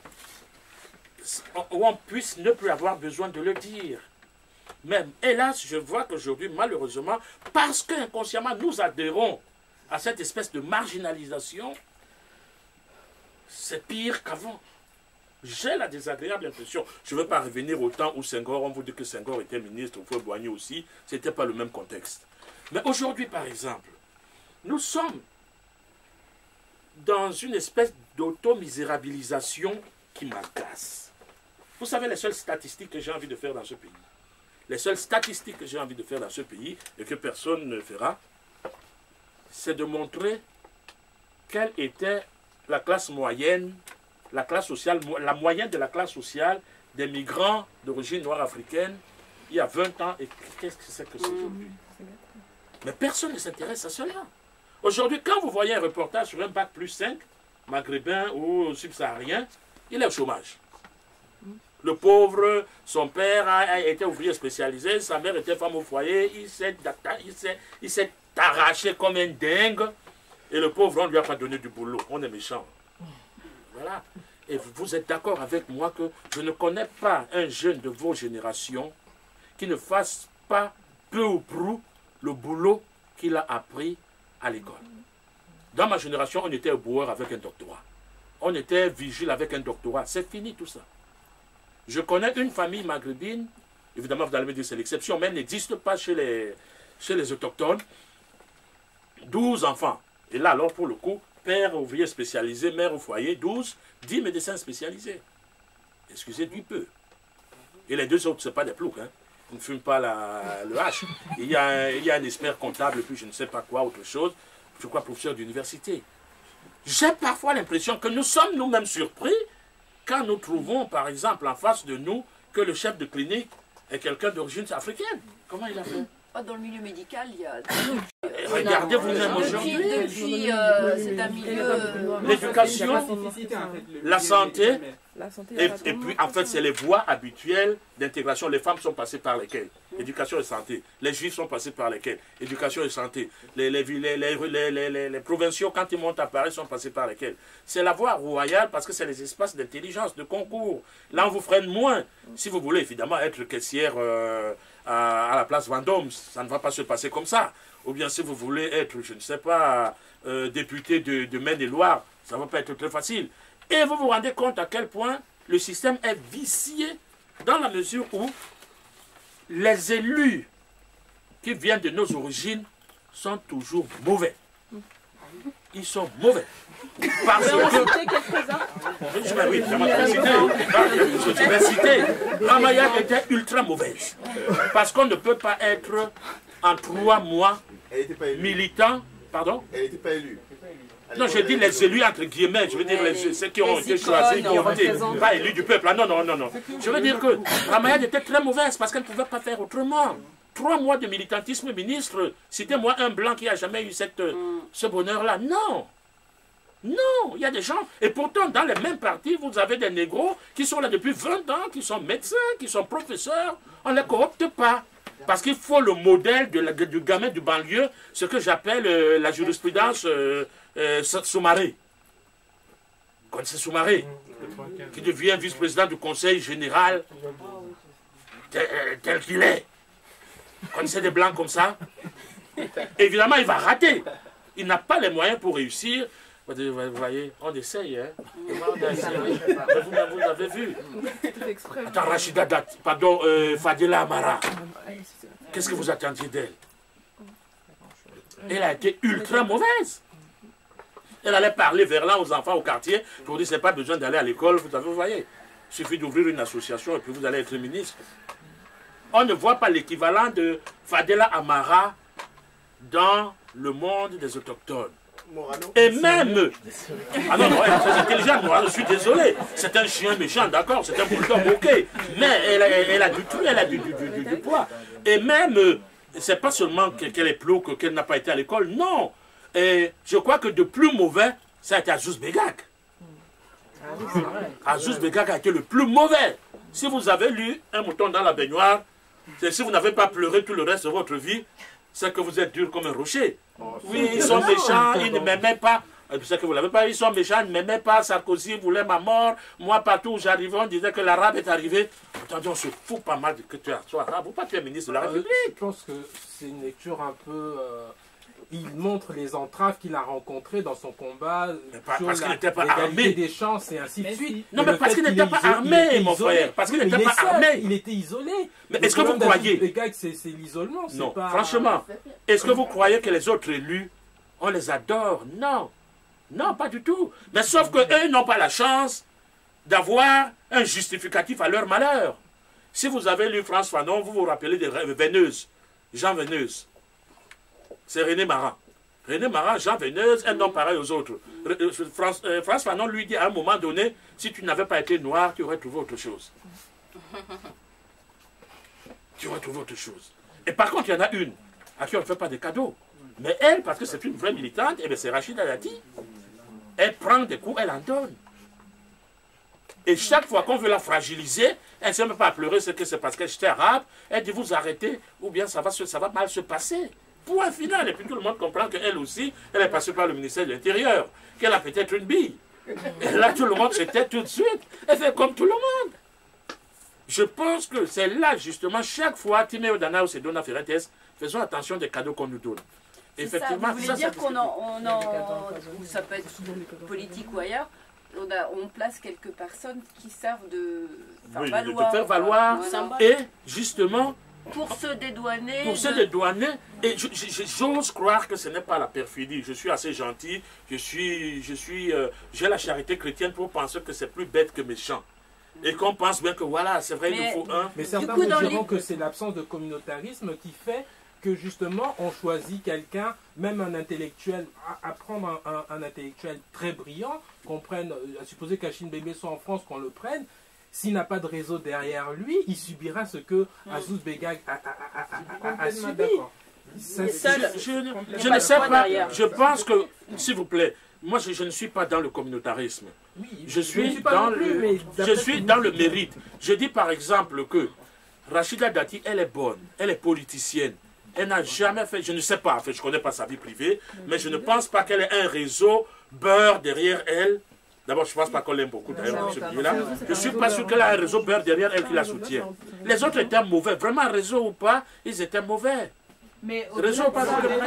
où on puisse ne plus avoir besoin de le dire. Même, hélas, je vois qu'aujourd'hui, malheureusement, parce qu'inconsciemment, nous adhérons à cette espèce de marginalisation, c'est pire qu'avant. J'ai la désagréable impression, je ne veux pas revenir au temps où Senghor, on vous dit que Senghor était ministre, au Fouet-Boigny aussi, ce n'était pas le même contexte. Mais aujourd'hui, par exemple, nous sommes dans une espèce d'automisérabilisation qui m'agace. Vous savez les seules statistiques que j'ai envie de faire dans ce pays, les seules statistiques que j'ai envie de faire dans ce pays, et que personne ne fera, c'est de montrer quelle était la classe moyenne, la classe sociale, la moyenne de la classe sociale des migrants d'origine noire africaine il y a vingt ans. Et qu'est-ce que c'est que c'est aujourd'hui? Mais personne ne s'intéresse à cela. Aujourd'hui, quand vous voyez un reportage sur un bac plus cinq, maghrébin ou subsaharien, il est au chômage. Le pauvre, son père a été ouvrier spécialisé, sa mère était femme au foyer, il s'est arraché comme un dingue. Et le pauvre, on ne lui a pas donné du boulot. On est méchant. Voilà. Et vous êtes d'accord avec moi que je ne connais pas un jeune de vos générations qui ne fasse pas peu ou prou le boulot qu'il a appris à l'école. Dans ma génération, on était boueur avec un doctorat. On était vigile avec un doctorat. C'est fini tout ça. Je connais une famille maghrébine, évidemment vous allez me dire c'est l'exception, mais elle n'existe pas chez les, chez les autochtones. douze enfants. Et là, alors pour le coup, père ouvrier spécialisé, mère au foyer, douze, dix médecins spécialisés. Excusez du peu. Et les deux autres, ce n'est pas des ploucs, hein. Ils ne fument pas la, le hache. Il y, a un, il y a un expert comptable, puis je ne sais pas quoi, autre chose, je crois professeur d'université. J'ai parfois l'impression que nous sommes nous-mêmes surpris quand nous trouvons, par exemple, en face de nous, que le chef de clinique est quelqu'un d'origine africaine. Comment il a fait? Dans le milieu médical, il y a... Regardez vous-même aujourd'hui. Depuis, euh, c'est un milieu... L'éducation, la santé, et, et puis en fait c'est les voies habituelles d'intégration. Les femmes sont passées par lesquelles? Éducation et santé. Les juifs sont passés par lesquelles? Éducation et santé. Les, les, les, les, les, les, les, les provinciaux, quand ils montent à Paris, sont passés par lesquelles? C'est la voie royale parce que c'est les espaces d'intelligence, de concours. Là, on vous freine moins. Si vous voulez évidemment être caissière euh, à, à la place Vendôme, ça ne va pas se passer comme ça. Ou bien si vous voulez être, je ne sais pas, euh, député de, de Maine-et-Loire, ça ne va pas être très facile. Et vous vous rendez compte à quel point le système est vicié dans la mesure où les élus qui viennent de nos origines sont toujours mauvais. Ils sont mauvais. Parce que... Je vais, oui, je vais citer. Ramaya était ultra mauvaise. Parce qu'on ne peut pas être en trois mois militant. Pardon? Elle n'était pas élue. Non, j'ai dit les élus entre guillemets, je veux dire les, les, ceux qui ont été choisis, qui ont été pas élus du peuple. Ah, non, non, non, non. Je veux dire que Ramayad était très mauvaise parce qu'elle ne pouvait pas faire autrement. Trois mois de militantisme ministre, citez-moi un blanc qui n'a jamais eu cette, ce bonheur-là. Non. Non, il y a des gens, et pourtant dans les mêmes partis, vous avez des négros qui sont là depuis vingt ans, qui sont médecins, qui sont professeurs, on ne les coopte pas. Parce qu'il faut le modèle de la, de, du gamin du banlieue, ce que j'appelle euh, la jurisprudence euh, euh, Soumaré. Vous connaissez Soumaré, qui devient vice-président du conseil général tel, tel qu'il est. Vous connaissez des blancs comme ça? Évidemment, il va rater. Il n'a pas les moyens pour réussir. Vous voyez, on essaye, hein. On a essayé. Vous, vous avez vu. Attends, Rachida Dati, pardon, euh, Fadela Amara. Qu'est-ce que vous attendiez d'elle? Elle a été ultra mauvaise. Elle allait parler vers là aux enfants au quartier pour dire, c'est pas besoin d'aller à l'école, vous avez, vous voyez. Il suffit d'ouvrir une association et puis vous allez être ministre. On ne voit pas l'équivalent de Fadela Amara dans le monde des autochtones. Morano. Et même... Ah non, non, elle est très intelligente, moi, je suis désolé. C'est un chien méchant, d'accord, c'est un bulldog, ok. Mais elle, elle, elle a du tout, elle a du, du, du, du poids. Et même, c'est pas seulement qu'elle est plouc, qu'elle n'a pas été à l'école, non. Et je crois que de plus mauvais, ça a été Azouz Begak. Azouz Begak a été le plus mauvais. Si vous avez lu Un mouton dans la baignoire, si vous n'avez pas pleuré tout le reste de votre vie, c'est que vous êtes dur comme un rocher. Oui, ils sont méchants, ils ne m'aimaient pas. C'est que vous ne l'avez pas, ils sont méchants, ils ne m'aimaient pas. Sarkozy voulait ma mort. Moi, partout où j'arrivais, on disait que l'arabe est arrivé. Attendez, on se fout pas mal que tu sois arabe ou pas, tu es ministre de la République. Euh, je pense que c'est une lecture un peu... Euh, il montre les entraves qu'il a rencontrées dans son combat pas, sur parce qu'il n'était pas l'égalité armé. des chances et ainsi de suite. Non, mais, mais parce qu'il n'était pas armé, mon frère. Parce qu'il n'était pas armé. Il était isolé. Mais est-ce que vous croyez... Les gars, c'est l'isolement. Non, pas... franchement, est-ce que vous croyez que les autres élus, on les adore? Non. Non, pas du tout. Mais sauf qu'eux n'ont pas la chance d'avoir un justificatif à leur malheur. Si vous avez lu France Fanon, vous vous rappelez des Veineuses, Jean Veineuse. C'est René Maran. René Maran, Jean Veineuse, un homme pareil aux autres. France, euh, France Fanon lui dit à un moment donné, si tu n'avais pas été noir, tu aurais trouvé autre chose. Tu aurais trouvé autre chose. Et par contre, il y en a une à qui on ne fait pas de cadeaux. Mais elle, parce que c'est une vraie militante, eh c'est Rachida Dati. Elle prend des coups, elle en donne. Et chaque fois qu'on veut la fragiliser, elle ne sait même pas pleurer, c'est que c'est parce qu'elle est arabe. Elle dit, vous arrêtez, ou bien ça va, se, ça va mal se passer. Point final. Et puis tout le monde comprend qu'elle aussi, elle est passée par le ministère de l'Intérieur, qu'elle a peut-être une bille. Et là, tout le monde se tait tout de suite. Elle fait comme tout le monde. Je pense que c'est là, justement, chaque fois, Timéo Dana ou Sedona Ferretes, faisons attention des cadeaux qu'on nous donne. Effectivement, ça, vous voulez ça, dire qu'on en, on en, ou ça peut être politique ou ailleurs, on, a, on place quelques personnes qui servent de faire oui, valoir, de faire valoir voilà. Et justement pour se dédouaner. Pour de... se dédouaner. Et j'ose croire que ce n'est pas la perfidie. Je suis assez gentil, je suis, je suis, euh, j'ai la charité chrétienne pour penser que c'est plus bête que méchant. Et qu'on pense bien que voilà, c'est vrai, mais, il nous faut un. Mais certains coup, vous diront les... que c'est l'absence de communautarisme qui fait que justement on choisit quelqu'un, même un intellectuel, à, à prendre un, un, un intellectuel très brillant, qu'on prenne, à supposer qu'Achille Bébé soit en France, qu'on le prenne, s'il n'a pas de réseau derrière lui, il subira ce que mmh. Azouz Begag a, a, a, a, a, a subi. Ça, je, je, je ne sais pas, je pense que, s'il vous plaît, moi je, je ne suis pas dans le communautarisme. Oui, je suis, je dans, plus, le, je suis dans le mérite. Je dis par exemple que Rachida Dati, elle est bonne, elle est politicienne. Elle n'a jamais fait, je ne sais pas, en fait, je ne connais pas sa vie privée, mais je ne pense pas qu'elle ait un réseau beurre derrière elle. D'abord, je ne pense pas qu'on l'aime beaucoup, d'ailleurs, ce là Je ne suis pas sûr qu'elle a un réseau beurre derrière elle qui la soutient. Les autres étaient mauvais. Vraiment, réseau ou pas, ils étaient mauvais. Mais réseau ou pas,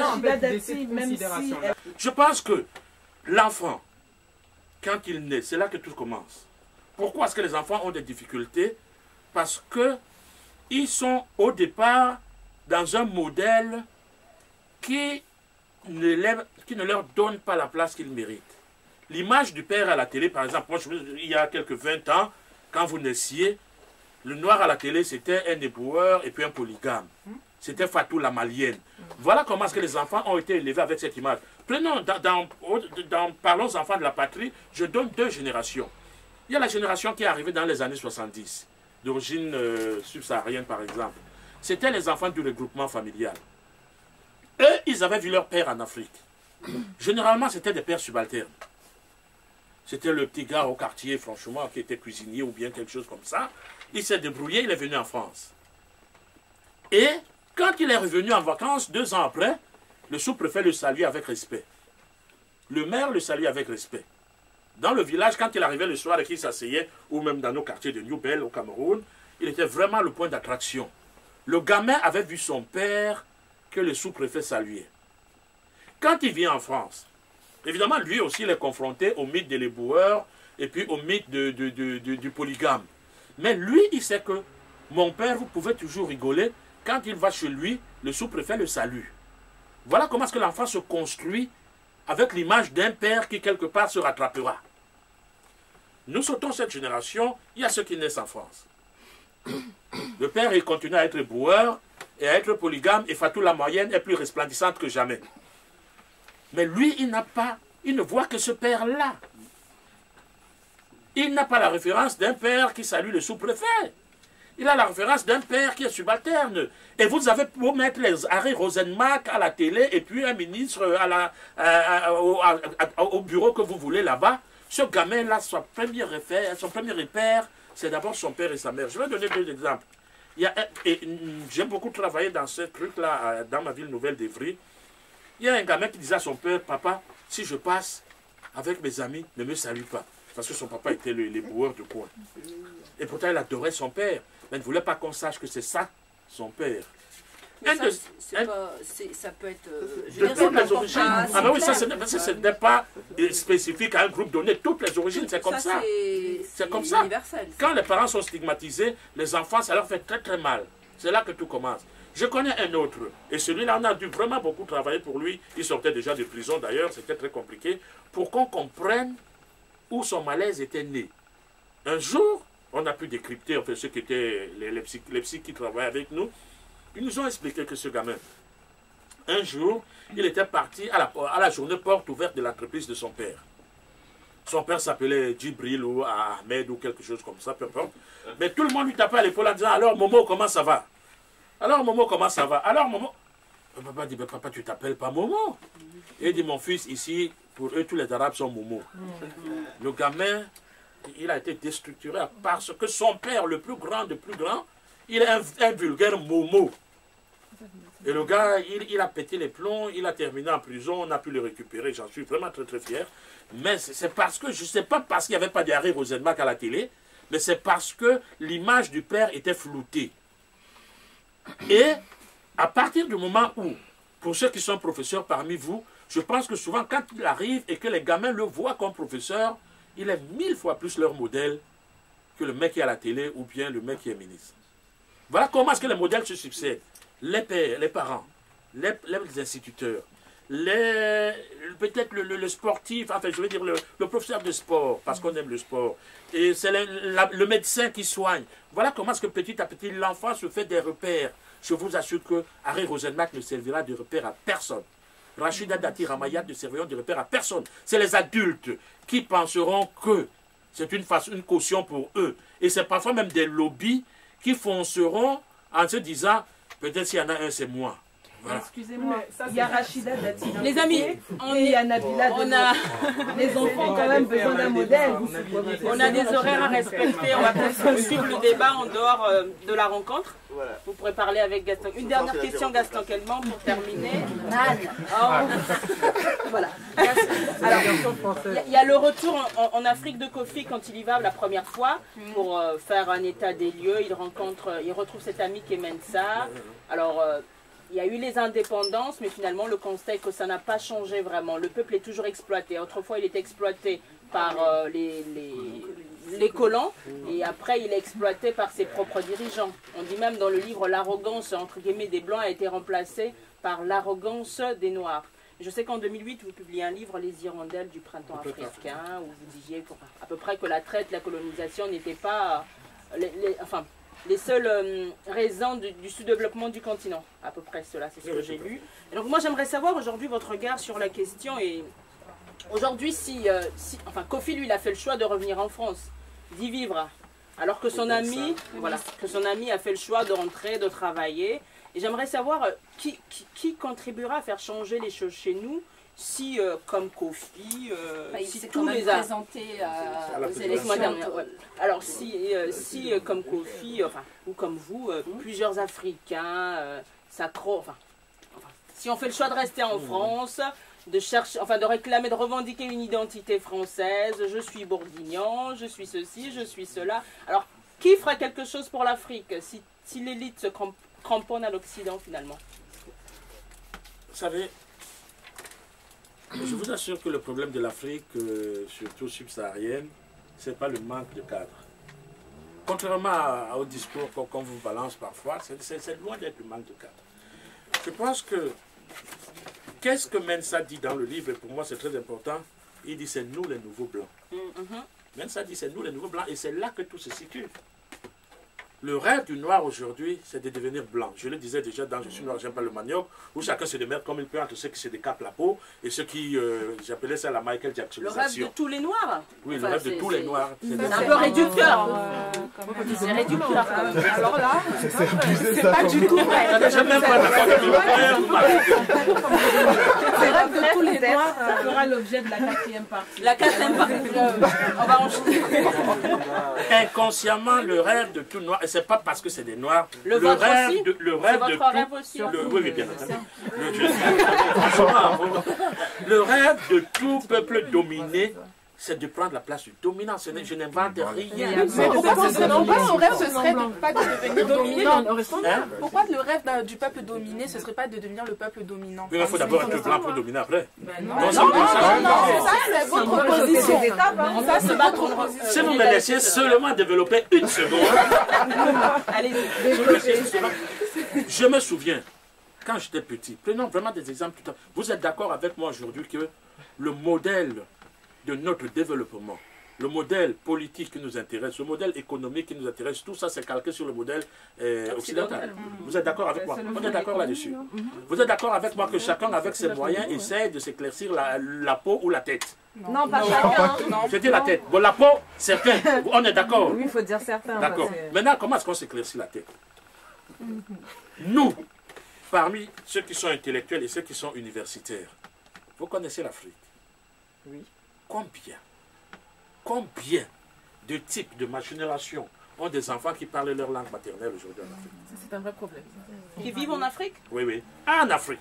je pense que l'enfant, quand il naît, c'est là que tout commence. Pourquoi est-ce que les enfants ont des difficultés? Parce qu'ils sont au départ dans un modèle qui ne, les, qui ne leur donne pas la place qu'ils méritent. L'image du père à la télé, par exemple, moi, je, il y a quelques vingt ans, quand vous naissiez, le noir à la télé, c'était un éboueur et puis un polygame. C'était Fatou la Malienne. Voilà comment est-ce que les enfants ont été élevés avec cette image. Prenons, dans, dans, dans, parlons aux enfants de la patrie, je donne deux générations. Il y a la génération qui est arrivée dans les années soixante-dix, d'origine euh, subsaharienne par exemple. C'était les enfants du regroupement familial. Eux, ils avaient vu leur père en Afrique. Généralement, c'était des pères subalternes. C'était le petit gars au quartier, franchement, qui était cuisinier ou bien quelque chose comme ça. Il s'est débrouillé, il est venu en France. Et quand il est revenu en vacances, deux ans après, le sous-préfet le salue avec respect. Le maire le salue avec respect. Dans le village, quand il arrivait le soir et qu'il s'asseyait, ou même dans nos quartiers de New Bell au Cameroun, il était vraiment le point d'attraction. Le gamin avait vu son père que le sous-préfet saluait. Quand il vient en France, évidemment, lui aussi, il est confronté au mythe de l'éboueur et puis au mythe de, de, de, de, du polygame. Mais lui, il sait que mon père, vous pouvez toujours rigoler. Quand il va chez lui, le sous-préfet le salue. Voilà comment est-ce que l'enfant se construit avec l'image d'un père qui, quelque part, se rattrapera. Nous sautons cette génération, il y a ceux qui naissent en France. Le père, il continue à être boueur et à être polygame, et Fatou la moyenne est plus resplendissante que jamais. Mais lui, il n'a pas, il ne voit que ce père-là. Il n'a pas la référence d'un père qui salue le sous-préfet. Il a la référence d'un père qui est subalterne. Et vous avez pour mettre les Harry Rosenmack à la télé et puis un ministre à la, à, à, au, à, à, au bureau que vous voulez là-bas. Ce gamin-là, son premier repère, son premier repère, c'est d'abord son père et sa mère. Je vais donner deux exemples. J'ai beaucoup travaillé dans ce truc-là, dans ma ville nouvelle d'Evry. Il y a un gamin qui disait à son père, papa, si je passe avec mes amis, ne me salue pas. Parce que son papa était l'éboueur du coin. Et pourtant, il adorait son père. Mais il ne voulait pas qu'on sache que c'est ça, son père. Mais ça, de, un, pas, ça peut être... Euh, de dire, toutes les origines. Ah, ah ben oui, ça, ce n'est pas spécifique à un groupe donné. Toutes les origines, c'est comme ça. C'est comme ça. Universel, quand les parents sont stigmatisés, les enfants, ça leur fait très très mal. C'est là que tout commence. Je connais un autre. Et celui-là, on a dû vraiment beaucoup travailler pour lui. Il sortait déjà de prison d'ailleurs, c'était très compliqué. Pour qu'on comprenne où son malaise était né. Un jour, on a pu décrypter, enfin, ceux qui étaient les, les, psy, les psy qui travaillaient avec nous, ils nous ont expliqué que ce gamin, un jour, il était parti à la, à la journée porte ouverte de l'entreprise de son père. Son père s'appelait Djibril ou Ahmed ou quelque chose comme ça, peu importe. Mais tout le monde lui tapait à l'épaule en disant, alors Momo, comment ça va? Alors Momo, comment ça va? Alors Momo... Le papa dit, papa, tu t'appelles pas Momo? Et il dit, mon fils, ici, pour eux, tous les Arabes sont Momo. Le gamin, il a été déstructuré parce que son père, le plus grand, le plus grand, il est un, un vulgaire Momo. Et le gars, il, il a pété les plombs, il a terminé en prison, on a pu le récupérer, j'en suis vraiment très très fier. Mais c'est parce que, je ne sais pas parce qu'il n'y avait pas d'Harry Rosenbach à la télé, mais c'est parce que l'image du père était floutée. Et à partir du moment où, pour ceux qui sont professeurs parmi vous, je pense que souvent quand il arrive et que les gamins le voient comme professeur, il est mille fois plus leur modèle que le mec qui est à la télé ou bien le mec qui est ministre. Voilà comment est-ce que les modèles se succèdent. Les pères, les parents, les, les instituteurs, les, peut-être le, le, le sportif, enfin je veux dire le, le professeur de sport, parce qu'on aime le sport, et c'est le, la, le médecin qui soigne. Voilà comment est-ce que petit à petit l'enfant se fait des repères. Je vous assure que Harry Rosenbach ne servira de repère à personne. Rachida Dati Ramayad ne servira de repère à personne. C'est les adultes qui penseront que c'est une, une caution pour eux. Et c'est parfois même des lobbies qui fonceront en se disant peut-être s'il y en a un, c'est moi. Voilà. Excusez-moi, il y a Rachida Dati. Les amis, on et il y a Nabila. on a, les enfants ont quand même besoin d'un modèle. on a des horaires à respecter. On va peut-être suivre le débat en dehors euh, de la rencontre. Voilà. Vous pourrez parler avec Gaston. Une dernière question, Gaston Kelman, pour terminer. Oh. Voilà. Alors, il y, y a le retour en, en, en Afrique de Kofi quand il y va la première fois pour euh, faire un état des lieux. Il rencontre, il retrouve cet ami qui est Mensa. Alors, euh, il y a eu les indépendances, mais finalement, le constat est que ça n'a pas changé vraiment. Le peuple est toujours exploité. Autrefois, il était exploité par euh, les, les, les colons, et après, il est exploité par ses propres dirigeants. On dit même dans le livre, l'arrogance, entre guillemets, des Blancs a été remplacée par l'arrogance des Noirs. Je sais qu'en deux mille huit, vous publiez un livre, Les Hirondelles du printemps africain, où vous disiez à peu près que la traite, la colonisation n'étaient pas... Les, les, enfin, les seules euh, raisons du, du sous-développement du continent. À peu près cela, c'est ce que j'ai lu. Et donc moi, j'aimerais savoir aujourd'hui votre regard sur la question. Et aujourd'hui, si, euh, si... Enfin, Kofi, lui, il a fait le choix de revenir en France, d'y vivre. Alors que son ami, voilà, que son ami a fait le choix de rentrer, de travailler. Et j'aimerais savoir euh, qui, qui, qui contribuera à faire changer les choses chez nous si, euh, comme Kofi, euh, enfin, si tous les a présentés à, aux élections. Dernière, ouais. Alors si, euh, si euh, comme Kofi, euh, enfin, ou comme vous, euh, mmh. plusieurs Africains, euh, s'accro, enfin, enfin, si on fait le choix de rester en mmh. France, de chercher, enfin, de réclamer, de revendiquer une identité française, je suis bourguignon, je suis ceci, je suis cela. Alors, qui fera quelque chose pour l'Afrique si, si l'élite se cramponne à l'Occident finalement? Vous savez, je vous assure que le problème de l'Afrique, euh, surtout subsaharienne, ce n'est pas le manque de cadres. Contrairement à, à, au discours qu'on vous balance parfois, c'est loin d'être le manque de cadres. Je pense que, qu'est-ce que Mensa dit dans le livre, et pour moi c'est très important, il dit c'est nous les nouveaux blancs. Mm-hmm. Mensa dit c'est nous les nouveaux blancs, et c'est là que tout se situe. Le rêve du noir aujourd'hui, c'est de devenir blanc. Je le disais déjà dans Je suis noir, j'aime pas le manioc, où chacun se démerde comme il peut entre ceux qui se décapent la peau et ceux qui, euh, j'appelais ça la Michael Jacksonisation. Le rêve de tous les noirs. Oui, enfin, le rêve de tous les noirs. C'est un peu réducteur. C'est réducteur. Alors là, c'est pas du tout vrai. J'aime même pas d'accord avec le C'est le rêve de tous les noirs. Ça fera l'objet de la quatrième partie. La quatrième partie. On va enchaîner. Inconsciemment, le rêve de tout noir, et c'est pas parce que c'est des noirs, le, le rêve aussi de, le rêve de votre rêve tout, aussi, le, oui, oui, bien entendu. Le, je, le rêve de tout peuple dominé, c'est de prendre la place du dominant. Je n'invente rien. Mais pourquoi son rêve, ce serait pas de devenir dominant? Hein? Pourquoi le rêve du peuple dominé, ce serait pas de devenir le peuple dominant? Mais il faut d'abord être blanc pour dominer après. Non, non, non, ça c'est votre position. Ça se battre contre. Si vous me laissiez seulement développer une seconde. Je me souviens, quand j'étais petit, prenons vraiment des exemples. Vous êtes d'accord avec moi aujourd'hui que le modèle de notre développement, le modèle politique qui nous intéresse, le modèle économique qui nous intéresse, tout ça c'est calqué sur le modèle euh, occidental. Mmh. Vous êtes d'accord avec moi? On est d'accord là-dessus. Mmh. Vous êtes d'accord avec moi que chacun avec ses moyens essaie de s'éclaircir la, la peau ou la tête? Non, pas chacun. Je dis la tête. Bon, la peau, certains. On est d'accord? Oui, il faut dire certains. D'accord. Maintenant, comment est-ce qu'on s'éclaircit la tête? Mmh. Nous, parmi ceux qui sont intellectuels et ceux qui sont universitaires, vous connaissez l'Afrique? Oui. Combien, combien de types de ma génération ont des enfants qui parlent leur langue maternelle aujourd'hui en Afrique. C'est un vrai problème. Qui vivent en Afrique? Oui, oui. En Afrique.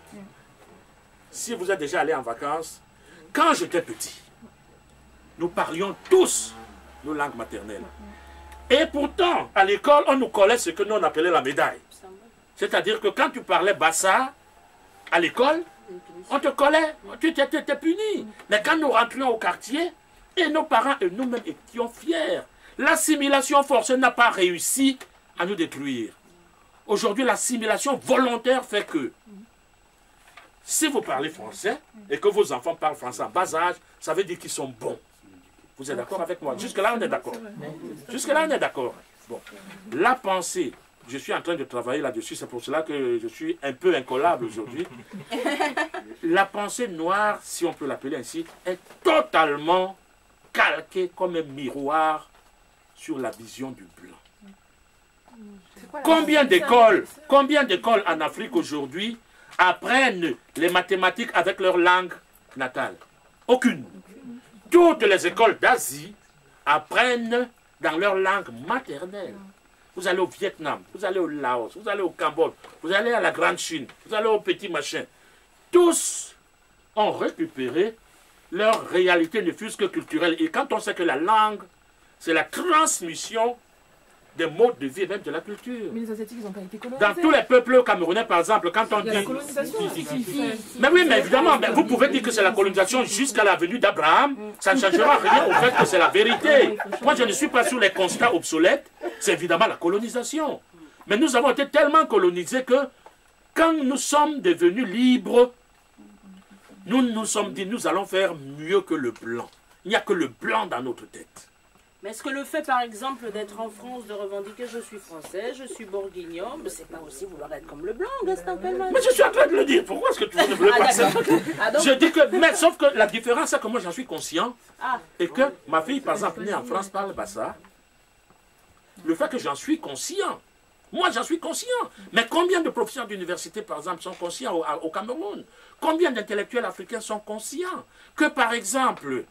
Si vous êtes déjà allé en vacances, quand j'étais petit, nous parlions tous nos langues maternelles. Et pourtant, à l'école, on nous collait ce que nous on appelait la médaille. C'est-à-dire que quand tu parlais Bassa à l'école, on te collait, tu étais puni. Mais quand nous rentrions au quartier, et nos parents et nous-mêmes étions fiers, l'assimilation forcée n'a pas réussi à nous détruire. Aujourd'hui, l'assimilation volontaire fait que si vous parlez français et que vos enfants parlent français en bas âge, ça veut dire qu'ils sont bons. Vous êtes d'accord avec moi? Jusque-là, on est d'accord. Jusque-là, on est d'accord. Bon. La pensée, je suis en train de travailler là-dessus, c'est pour cela que je suis un peu incollable aujourd'hui. La pensée noire, si on peut l'appeler ainsi, est totalement calquée comme un miroir sur la vision du blanc. Combien d'écoles, combien d'écoles en Afrique aujourd'hui apprennent les mathématiques avec leur langue natale? Aucune. Toutes les écoles d'Asie apprennent dans leur langue maternelle. Vous allez au Vietnam, vous allez au Laos, vous allez au Cambodge, vous allez à la Grande Chine, vous allez au petit machin. Tous ont récupéré leur réalité ne fût-ce que culturelle. Et quand on sait que la langue, c'est la transmission des modes de vie, même de la culture. Mais les Asiatiques, ils n'ont pas été colonisés. Dans tous les peuples camerounais, par exemple, quand on dit... Il y a la colonisation. Mais oui, mais évidemment, mais vous pouvez dire que c'est la colonisation jusqu'à la venue d'Abraham. Ça ne changera rien au fait que c'est la vérité. Moi, je ne suis pas sur les constats obsolètes. C'est évidemment la colonisation. Mais nous avons été tellement colonisés que quand nous sommes devenus libres, nous nous sommes dit, nous allons faire mieux que le blanc. Il n'y a que le blanc dans notre tête. Mais est-ce que le fait, par exemple, d'être en France, de revendiquer je suis français, je suis bourguignon, mais c'est pas aussi vouloir être comme le blanc, Gaston Pellman? Mais je suis en train de le dire. Pourquoi est-ce que tu veux ne veux Ah, pas ça? ah, donc... Je dis que, mais sauf que la différence, c'est que moi j'en suis conscient. Ah. Et que ma fille, par exemple, née en France, parle Bassa. Le fait que j'en suis conscient. Moi, j'en suis conscient. Mais combien de professeurs d'université, par exemple, sont conscients au, au Cameroun? Combien d'intellectuels africains sont conscients que, par exemple,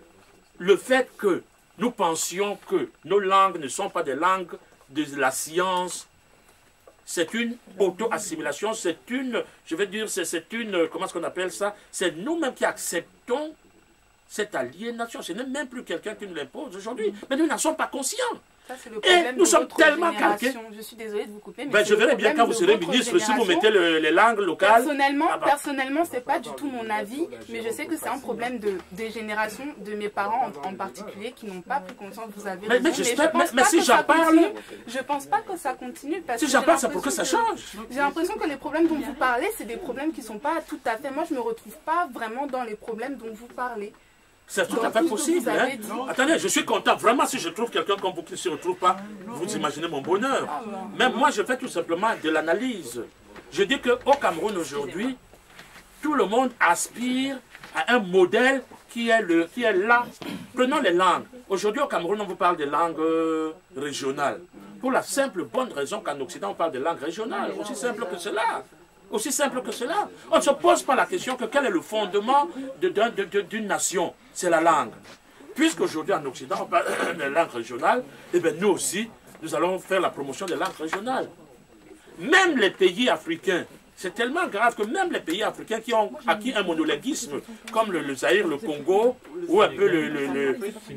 le fait que nous pensions que nos langues ne sont pas des langues de la science, c'est une auto-assimilation, c'est une, je vais dire, c'est une, comment est-ce qu'on appelle ça? C'est nous-mêmes qui acceptons cette aliénation. Ce n'est même plus quelqu'un qui nous l'impose aujourd'hui, mais nous n'en sommes pas conscients. Ça, c'est le Et problème nous de sommes votre tellement génération. calqués. Je suis désolée de vous couper, mais Ben, c'est je le verrai bien problème quand vous de serez votre ministre, si vous génération. mettez le- les langues locales. Personnellement, Ah bah. personnellement, c'est pas du tout mon avis, mais je sais que c'est un problème de, des générations, de mes parents en, en particulier, qui n'ont pas pris conscience. Vous avez Mais- raison, mais mais, j'espère- je pense mais- mais pas si que j'en ça parle- continue. Je pense pas que ça continue parce Si que j'en j'ai parle, c'est pour que ça l'impression change. J'ai l'impression que les problèmes dont vous parlez, c'est des problèmes qui sont pas tout à fait. Moi, je me retrouve pas vraiment dans les problèmes dont vous parlez. C'est tout Dans à fait tout ce que possible. vous avez Hein. dit. Attendez, je suis content. Vraiment, si je trouve quelqu'un comme vous qui ne se retrouve pas, vous imaginez mon bonheur. Même moi, je fais tout simplement de l'analyse. Je dis qu'au Cameroun aujourd'hui, tout le monde aspire à un modèle qui est, le, qui est là. Prenons les langues. Aujourd'hui, au Cameroun, on vous parle des langues euh, régionales. Pour la simple bonne raison qu'en Occident, on parle des langues régionales. Aussi simple que cela. Aussi simple que cela. On ne se pose pas la question que quel est le fondement d'une de, de, de, nation. C'est la langue. Puisqu'aujourd'hui en Occident, on parle des langues régionales, eh bien nous aussi, nous allons faire la promotion des langues régionales. Même les pays africains, c'est tellement grave que même les pays africains qui ont acquis un monolinguisme, comme le, le Zaïre, le Congo, ou un peu le, le, le,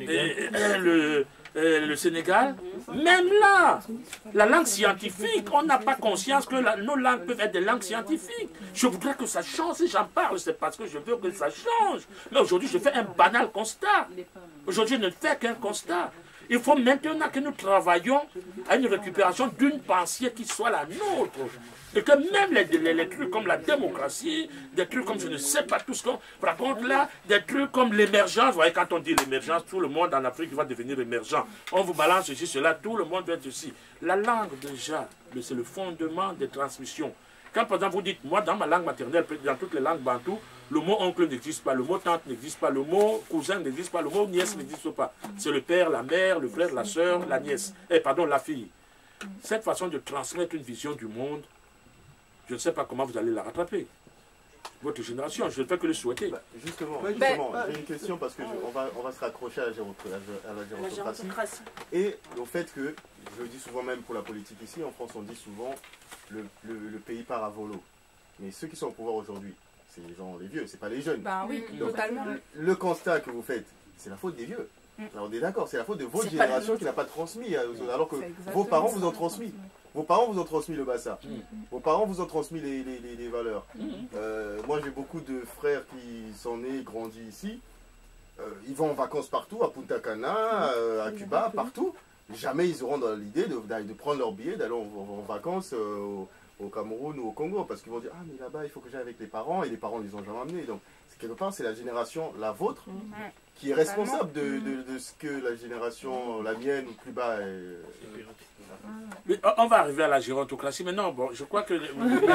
le, le Euh, le Sénégal, même là, la langue scientifique, on n'a pas conscience que la, nos langues peuvent être des langues scientifiques. Je voudrais que ça change. Si j'en parle, c'est parce que je veux que ça change. Mais aujourd'hui, je fais un banal constat. Aujourd'hui, je ne fais qu'un constat. Il faut maintenant que nous travaillions à une récupération d'une pensée qui soit la nôtre. Et que même les, les, les trucs comme la démocratie, des trucs comme je ne sais pas tout ce qu'on raconte là, des trucs comme l'émergence, vous voyez, quand on dit l'émergence, tout le monde en Afrique va devenir émergent. On vous balance ceci, cela, tout le monde va être ceci. La langue déjà, c'est le fondement des transmissions. Quand par exemple vous dites, moi dans ma langue maternelle, dans toutes les langues bantoues, le mot oncle n'existe pas, le mot tante n'existe pas, le mot cousin n'existe pas, le mot nièce n'existe pas. C'est le père, la mère, le frère, la soeur, la nièce, eh, pardon, la fille. Cette façon de transmettre une vision du monde, je ne sais pas comment vous allez la rattraper. votre génération. Je ne fais que le souhaiter. Bah, justement, Ben, justement euh, j'ai une question parce que je, on, va, on va se raccrocher à la, géronto- à la La gérontocratie. gérontocratie. Et au fait que, je le dis souvent même pour la politique ici, en France on dit souvent le, le, le pays part à volo. Mais ceux qui sont au pouvoir aujourd'hui, c'est les gens, les vieux, c'est pas les jeunes. Ben oui, Donc, totalement. le constat que vous faites, c'est la faute des vieux. Mm. Alors, on est d'accord, c'est la faute de votre C'est pas génération le- qui n'a pas transmis, euh, alors que C'est vos exactement parents ça. vous ont transmis. Vos parents vous ont transmis le bassin. Mm. Vos parents vous ont transmis les, les, les, les valeurs. Mm. Euh, moi, j'ai beaucoup de frères qui sont nés, grandis ici. Euh, ils vont en vacances partout, à Punta Cana, euh, à Cuba, partout. Jamais ils auront dans l'idée de, d'aller- de prendre leur billet, d'aller en, en- en vacances euh, au, au Cameroun ou au Congo. Parce qu'ils vont dire, ah mais là-bas, il faut que j'aille avec les parents. Et les parents ne les ont jamais amenés. Donc, c'est quelque part, c'est la génération, la vôtre, qui est responsable de, de, de ce que la génération, la mienne ou plus bas, est, Mais on va arriver à la gérontocratie. Mais non, bon, je crois que... ne,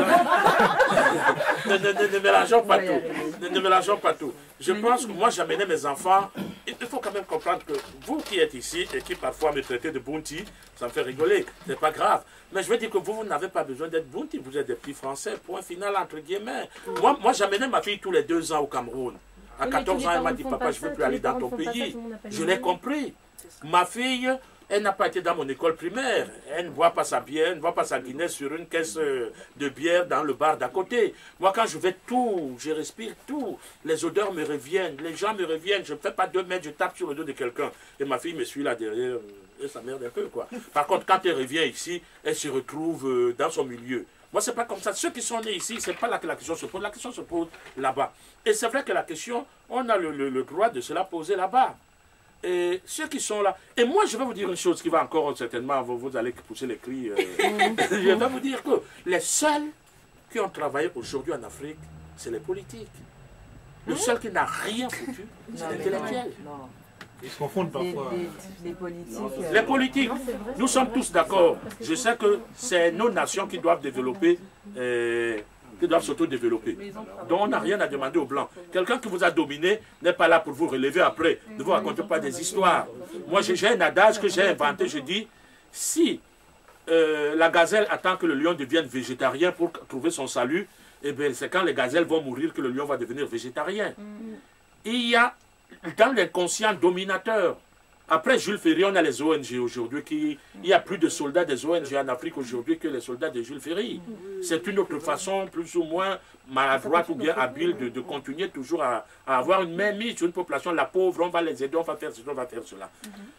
ne, ne, ne mélangeons pas tout. Ne, ne mélangeons pas tout. Je pense que moi, j'amenais mes enfants... Il faut quand même comprendre que vous qui êtes ici et qui parfois me traitez de bounty, ça me fait rigoler. C'est pas grave. Mais je veux dire que vous, vous n'avez pas besoin d'être bounty. Vous êtes des petits Français, point final, entre guillemets. Moi, moi j'amenais ma fille tous les deux ans au Cameroun. À Oui, mais quatorze tous ans, les elle m'a parents dit, font papa, pas je ne veux ça, plus tous aller les dans parents ton font pas ça, pays. tout le monde n'a pas les Je l'ai moyens. compris. Ma fille, elle n'a pas été dans mon école primaire. Elle ne boit pas sa bière, elle ne boit pas sa Guinness sur une caisse euh, de bière dans le bar d'à côté. Moi, quand je vais tout, je respire tout. Les odeurs me reviennent, les gens me reviennent. Je ne fais pas deux mètres, je tape sur le dos de quelqu'un. Et ma fille me suit là derrière. euh, Et ça merde un peu, quoi. Par contre, quand elle revient ici, elle se retrouve euh, dans son milieu. Moi, c'est pas comme ça. Ceux qui sont nés ici, c'est pas là que la question se pose. La question se pose là-bas. Et c'est vrai que la question, on a le, le- le droit de se la poser là-bas. Et ceux qui sont là... Et moi, je vais vous dire une chose qui va encore certainement, vous, vous allez pousser les cris. euh, je vais vous dire que les seuls qui ont travaillé aujourd'hui en Afrique, c'est les politiques. Le seul qui n'a rien foutu, c'est Non, mais l'intellectuel. non, non. Ils se confondent Les, parfois. les- les politiques. euh, Les politiques, Non, c'est vrai, nous c'est sommes vrai. tous d'accord. Parce que Je sais que c'est nos nations qui doivent développer, euh, qui doivent s'auto-développer. Donc on n'a rien à demander aux Blancs. Quelqu'un qui vous a dominé n'est pas là pour vous relever après. Ne vous racontez pas des histoires. Moi j'ai j'ai un adage que j'ai inventé, je dis, si euh, la gazelle attend que le lion devienne végétarien pour trouver son salut, eh bien c'est quand les gazelles vont mourir que le lion va devenir végétarien. Il y a dans l'inconscient dominateur. Après Jules Ferry, on a les O N G aujourd'hui. Qui, il y a plus de soldats des O N G en Afrique aujourd'hui que les soldats de Jules Ferry. C'est une autre façon, plus ou moins maladroite ou bien habile, de, de continuer toujours à, à avoir une main mise sur une population. La pauvre, on va les aider, on va faire ceci, on va faire cela.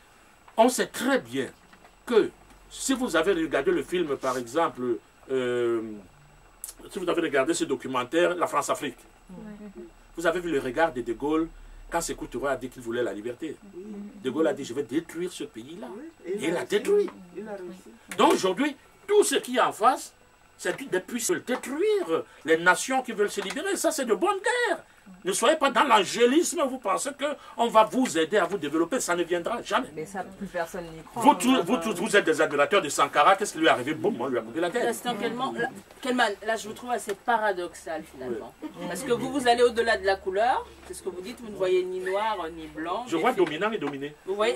On sait très bien que si vous avez regardé le film, par exemple, euh, si vous avez regardé ce documentaire, La France-Afrique, vous avez vu le regard de De Gaulle quand Sékou Touré a dit qu'il voulait la liberté. De Gaulle a dit, je vais détruire ce pays-là. Et il l'a détruit. Donc aujourd'hui, tout ce qui est en face, c'est des puissances qui veulent détruire les nations qui veulent se libérer. Ça, c'est de bonne guerre. Ne soyez pas dans l'angélisme, vous pensez qu'on va vous aider à vous développer, ça ne viendra jamais. Mais ça, plus personne n'y croit. Vous tous, vous tous, vous êtes des admirateurs de Sankara, qu'est-ce qui lui est arrivé? Boum, on lui a coupé la tête. Gaston Kelman, là, Kelman, là je vous trouve assez paradoxal finalement. Parce que vous, vous allez au-delà de la couleur, c'est ce que vous dites, vous ne voyez ni noir ni blanc. Je vois dominant et dominé. Vous voyez,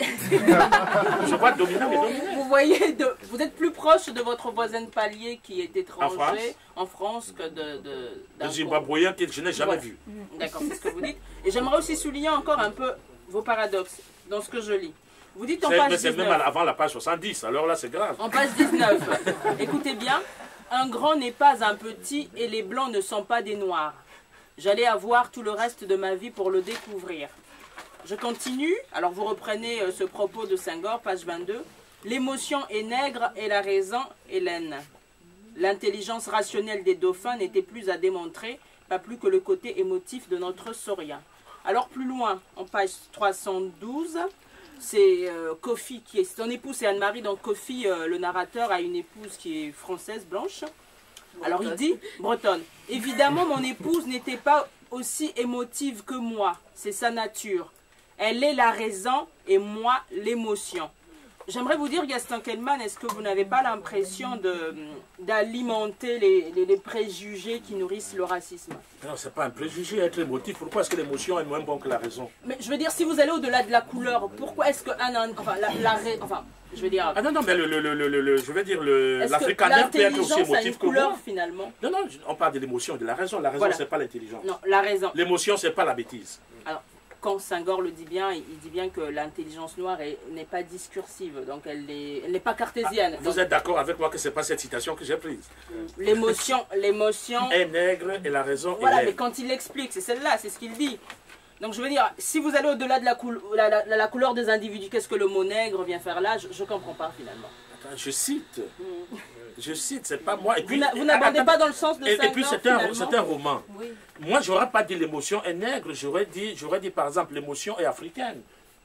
Je vois dominant et vous, dominé. vous voyez de- vous êtes plus proche de votre voisin de palier qui est étranger France en France que de... de, d'un Le Zimbabwéen que je n'ai jamais Voilà. vu. D'accord, c'est ce que vous dites. Et j'aimerais aussi souligner encore un peu vos paradoxes dans ce que je lis. Vous dites en C'est- page Mais c'est même dix-neuf. avant la page soixante-dix, alors là c'est grave. En page dix-neuf, écoutez bien. Un grand n'est pas un petit et les blancs ne sont pas des noirs. J'allais avoir tout le reste de ma vie pour le découvrir. Je continue. Alors vous reprenez euh, ce propos de Senghor, page vingt-deux. L'émotion est nègre et la raison est laine. L'intelligence rationnelle des dauphins n'était plus à démontrer, pas plus que le côté émotif de notre saurien. Alors plus loin, en page trois cent douze, c'est euh, Kofi qui est son épouse, c'est Anne-Marie. Donc Kofi, euh, le narrateur, a une épouse qui est française, blanche. Alors il dit, bretonne, évidemment mon épouse n'était pas aussi émotive que moi, c'est sa nature. Elle est la raison et moi l'émotion. J'aimerais vous dire, Gaston Kelman, est-ce que vous n'avez pas l'impression de- d'alimenter les, les- les préjugés qui nourrissent le racisme? Non, c'est pas un préjugé, être émotif. Pourquoi est-ce que l'émotion est moins bonne que la raison? Mais je veux dire, si vous allez au-delà de la couleur, pourquoi est-ce que un, un- enfin, la, la ra- enfin, Je veux dire... Ah non, non, mais le, le, le, le, le je veux dire, l'africaner peut être aussi émotif que couleur, moi. Finalement. Non, non, on parle de l'émotion, de la raison. La raison, voilà. C'est pas l'intelligence. Non, la raison. L'émotion, c'est pas la bêtise. Alors, quand Senghor le dit bien, il dit bien que l'intelligence noire n'est pas discursive, donc elle n'est pas cartésienne. Ah, vous donc, êtes d'accord avec moi que c'est pas cette citation que j'ai prise? L'émotion, l'émotion... est nègre et la raison voilà, est mais quand il l'explique, c'est celle-là, c'est ce qu'il dit. Donc je veux dire, si vous allez au-delà de la, coul la, la, la couleur des individus, qu'est-ce que le mot nègre vient faire là? Je ne comprends pas finalement. Attends, je cite. Mm. Je cite, c'est pas moi. Et puis, vous n'abordez pas dans le sens de Et, Senghor, et puis c'est un, un roman. Oui. Moi, je n'aurais pas dit l'émotion est nègre, j'aurais dit, dit par exemple l'émotion est africaine.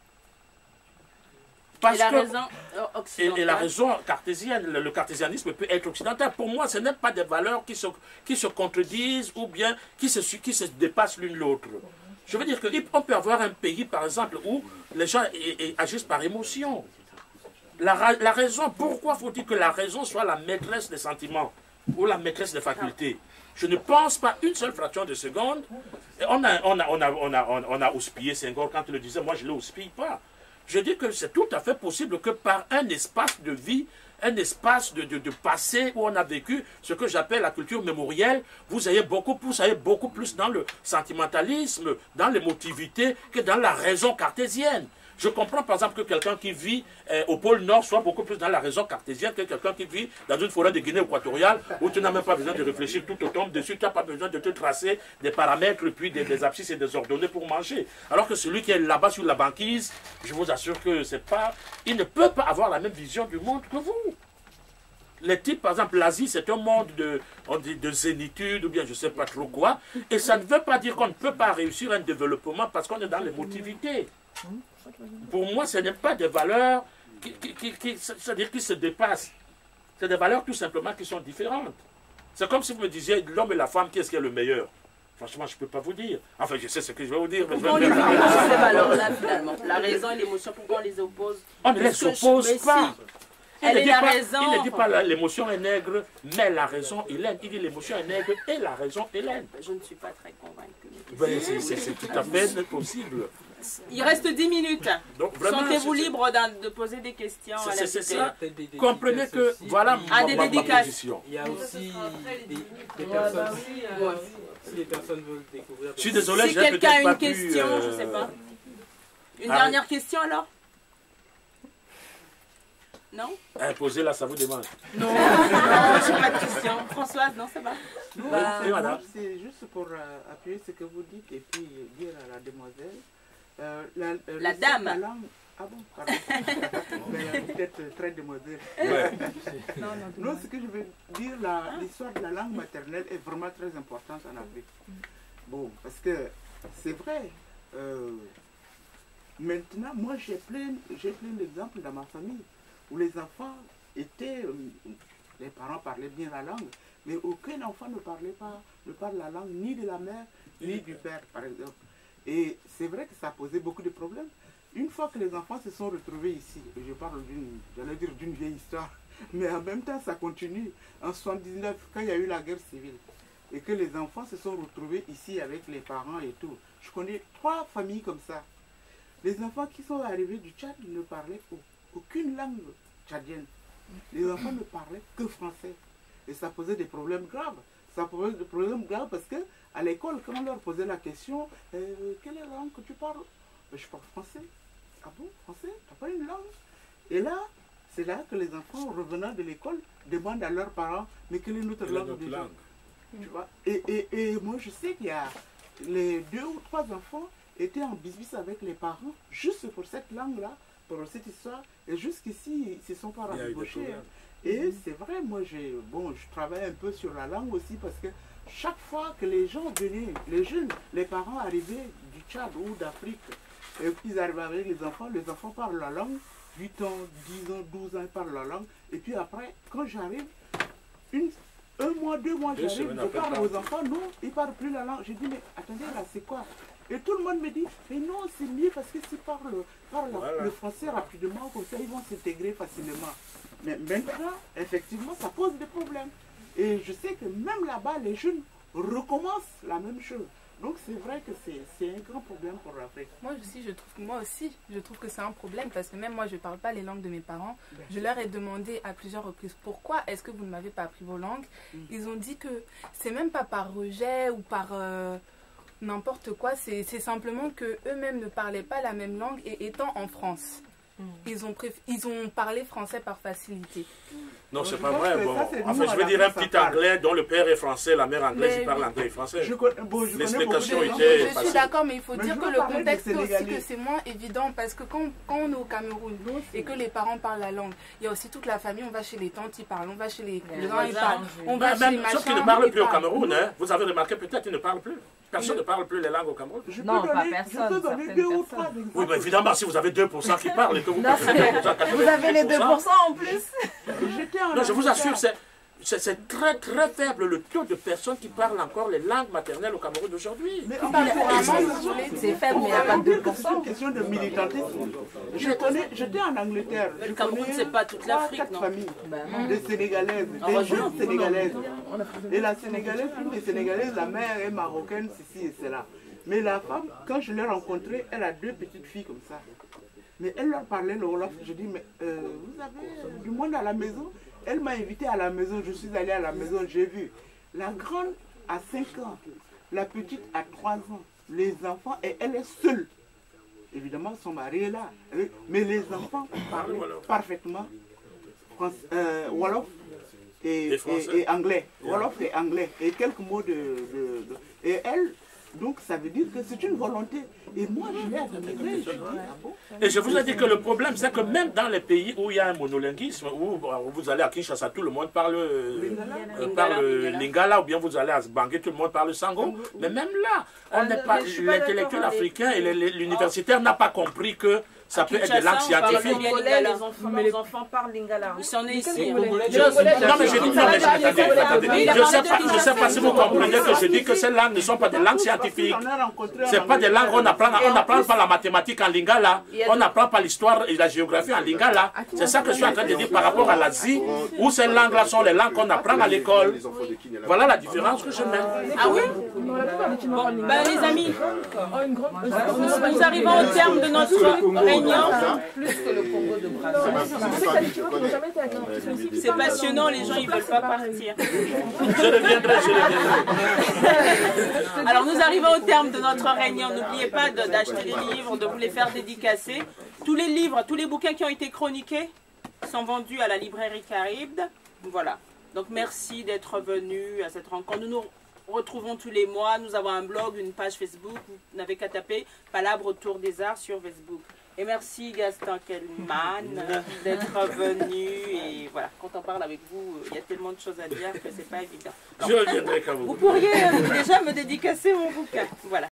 Parce et la que, raison occidentale. Et, et la raison cartésienne, le, le cartésianisme peut être occidental. Pour moi, ce n'est pas des valeurs qui se, qui se contredisent ou bien qui se, qui se dépassent l'une l'autre. Je veux dire qu'on peut avoir un pays, par exemple, où les gens et, et agissent par émotion. La, la raison, pourquoi faut-il que la raison soit la maîtresse des sentiments ou la maîtresse des facultés? Je ne pense pas une seule fraction de seconde. Et on, a, on, a, on, a, on, a, on a houspillé Senghor quand il le disait, moi je ne le houspille pas. Je dis que c'est tout à fait possible que par un espace de vie, un espace de, de, de passé où on a vécu ce que j'appelle la culture mémorielle, vous ayez beaucoup plus, vous ayez beaucoup plus dans le sentimentalisme, dans l'émotivité que dans la raison cartésienne. Je comprends par exemple que quelqu'un qui vit euh, au pôle Nord soit beaucoup plus dans la raison cartésienne que quelqu'un qui vit dans une forêt de Guinée équatoriale où tu n'as même pas besoin de réfléchir tout au temps dessus, tu n'as pas besoin de te tracer des paramètres, puis des, des abscisses et des ordonnées pour manger. Alors que celui qui est là-bas sur la banquise, je vous assure que c'est pas, il ne peut pas avoir la même vision du monde que vous. Les types, par exemple, l'Asie, c'est un monde de, on dit de zénitude ou bien je ne sais pas trop quoi. Et ça ne veut pas dire qu'on ne peut pas réussir un développement parce qu'on est dans l'émotivité. Pour moi, ce n'est pas des valeurs qui, qui, qui, qui, c'est-à-dire qui se dépassent. C'est des valeurs tout simplement qui sont différentes. C'est comme si vous me disiez, l'homme et la femme, qui est-ce qui est le meilleur? Franchement, je ne peux pas vous dire. Enfin, je sais ce que je vais vous dire. Mais je vais on les oppose, ces valeurs-là, finalement. La raison et l'émotion, pourquoi on les oppose? On ne les oppose pas. Elle il est la pas, raison. Il ne dit pas l'émotion est nègre, mais la raison est laine. Il dit l'émotion est nègre et la raison est laine. Je ne suis pas très convaincue. Ben, c'est tout à fait possible. Il reste dix minutes. Sentez-vous libre de poser des questions à l'invité. C'est ça. Comprenez que voilà ah, ma, ma, ma position. Il y a aussi des, des personnes. Ouais. Si les personnes veulent découvrir. Je suis désolé, si quelqu'un a une question, pu, euh... je ne sais pas. Une ah, dernière question alors? Non? Imposez-la, ça vous demande. Non, je n'ai pas de question. Françoise, non, ça va? Bah, bah, c'est juste pour euh, appuyer ce que vous dites et puis dire à la demoiselle. Euh, la, euh, la dame. La langue... Ah bon, pardon. Peut-être très demoiselle. Ouais. non, non, non, ce que je veux dire, l'histoire de la langue maternelle est vraiment très importante en Afrique. Bon, parce que c'est vrai. Euh, maintenant, moi, j'ai plein, j'ai plein d'exemples dans ma famille où les enfants étaient, euh, les parents parlaient bien la langue, mais aucun enfant ne parlait pas, ne parle la langue ni de la mère ni du père, par exemple. Et c'est vrai que ça posait beaucoup de problèmes. Une fois que les enfants se sont retrouvés ici, je parle d'une, j'allais dire d'une vieille histoire, mais en même temps ça continue. En soixante-dix-neuf, quand il y a eu la guerre civile, et que les enfants se sont retrouvés ici avec les parents et tout, je connais trois familles comme ça. Les enfants qui sont arrivés du Tchad ne parlaient aucune langue tchadienne. Les enfants ne parlaient que français. Et ça posait des problèmes graves. Ça posait des problèmes graves parce que à l'école, quand on leur posait la question, euh, quelle est la langue que tu parles? Ben, je parle français. Ah bon, français? Tu n'as pas une langue? Et là, c'est là que les enfants, revenant de l'école, demandent à leurs parents, mais quelle est notre quelle langue déjà langue. Tu vois? Et, et, et moi, je sais qu'il y a les deux ou trois enfants étaient en bisbis avec les parents, juste pour cette langue-là, pour cette histoire. Et jusqu'ici, ils ne se sont pas rabibochés. Et c'est vrai, moi, bon, je travaille un peu sur la langue aussi, parce que chaque fois que les gens venaient, les jeunes, les parents arrivaient du Tchad ou d'Afrique, et puis ils arrivaient avec les enfants, les enfants parlent la langue, huit ans, dix ans, douze ans, ils parlent la langue. Et puis après, quand j'arrive, une, un mois, deux mois, j'arrive, je parle aux enfants, non, ils ne parlent plus la langue. Je dis, mais attendez, là, c'est quoi? Et tout le monde me dit, mais non, c'est mieux parce que s'ils parlent, parlent voilà. le français rapidement, comme ça, ils vont s'intégrer facilement. Mais maintenant, effectivement, ça pose des problèmes. Et je sais que même là-bas, les jeunes recommencent la même chose. Donc c'est vrai que c'est un grand problème pour l'Afrique. Moi aussi, je trouve, moi aussi, je trouve que c'est un problème parce que même moi, je ne parle pas les langues de mes parents. Je leur ai demandé à plusieurs reprises pourquoi est-ce que vous ne m'avez pas appris vos langues. Mm. Ils ont dit que c'est même pas par rejet ou par euh, n'importe quoi, c'est simplement que eux-mêmes ne parlaient pas la même langue et étant en France. Mm. Ils, ont ils ont parlé français par facilité. Non, c'est pas vrai. Bon. En fait, je veux dire un petit anglais dont le père est français, la mère anglaise, il parle anglais et français. L'explication était... Je suis d'accord, mais il faut mais dire que le contexte aussi que c'est moins évident parce que quand, quand on est au Cameroun et que les parents parlent la langue, il y a aussi toute la famille, on va chez les tantes, ils parlent, on va chez les grands, ils parlent, on va chez les machins. Sauf qu'ils ne parlent plus au Cameroun, hein. Vous avez remarqué peut-être qu'ils ne parlent plus. Personne ne parle plus les langues au Cameroun. Non, pas personne. Je peux donner deux ou trois exemples. Oui, mais évidemment, si vous avez deux pour cent qui parlent et que vous... Vous avez les deux pour cent en plus. Non, je vous assure, c'est très très faible le taux de personnes qui parlent encore les langues maternelles au Cameroun d'aujourd'hui. C'est faible, mais il n'y a pas de deux pour cent. C'est une question de militantisme. J'étais en Angleterre. Le Cameroun, c'est pas toute l'Afrique, non? Familles, des Sénégalaises, des jeunes Sénégalaises. Et la Sénégalaise, une des Sénégalaises, la mère est marocaine, ceci et cela. Mais la femme, quand je l'ai rencontrée, elle a deux petites filles comme ça. Mais elle leur parlait le Wolof. Je dis, mais euh, vous avez du monde à la maison? Elle m'a invité à la maison, je suis allée à la maison, j'ai vu. La grande a cinq ans, la petite a trois ans. Les enfants, et elle est seule. Évidemment, son mari est là. Mais les enfants parlent parfaitement euh, Wolof et, et, et anglais. Wolof et anglais. Et quelques mots de... de, de et elle... Donc ça veut dire que c'est une volonté. Et moi je l'ai admiré. Et je vous ai dit que le problème c'est que même dans les pays où il y a un monolinguisme, où vous allez à Kinshasa, tout le monde parle euh, parle lingala, ou bien vous allez à Bangui, tout le monde parle sango. Mais même là, on n'est pas l'intellectuel africain et l'universitaire n'a pas compris que ça peut être de langue scientifique. Les enfants, les enfants parlent lingala. Ils sont nés ici. Non, mais je dis, non, mais attendez, je sais pas, je sais pas si vous comprenez que je dis que ces langues ne sont pas des langues scientifiques. C'est pas des langues, on apprend, on n'apprend pas la mathématique en lingala, on n'apprend pas l'histoire et la géographie en lingala. C'est ça que je suis en train de dire par rapport à l'Asie, où ces langues-là sont les langues qu'on apprend à l'école. Voilà la différence que je mets. Ah oui? Bon, ben les amis, nous arrivons au terme de notre réunion. Plus que le Congo de Brazzaville. C'est passionnant, les gens ils veulent pas partir. Je reviendrai, je reviendrai. Alors nous arrivons au terme de notre réunion. N'oubliez pas d'acheter des livres, de vous les faire dédicacer. Tous les livres, tous les bouquins qui ont été chroniqués sont vendus à la librairie Caribde. Voilà. Donc merci d'être venus à cette rencontre. Nous nous retrouvons tous les mois. Nous avons un blog, une page Facebook. Vous n'avez qu'à taper Palabre autour des arts sur Facebook. Et merci Gaston Kellman d'être venu. Et voilà, quand on parle avec vous, il y a tellement de choses à dire que c'est pas évident. Je reviendrai quand vous. Vous pourriez déjà me dédicacer mon bouquin. Voilà.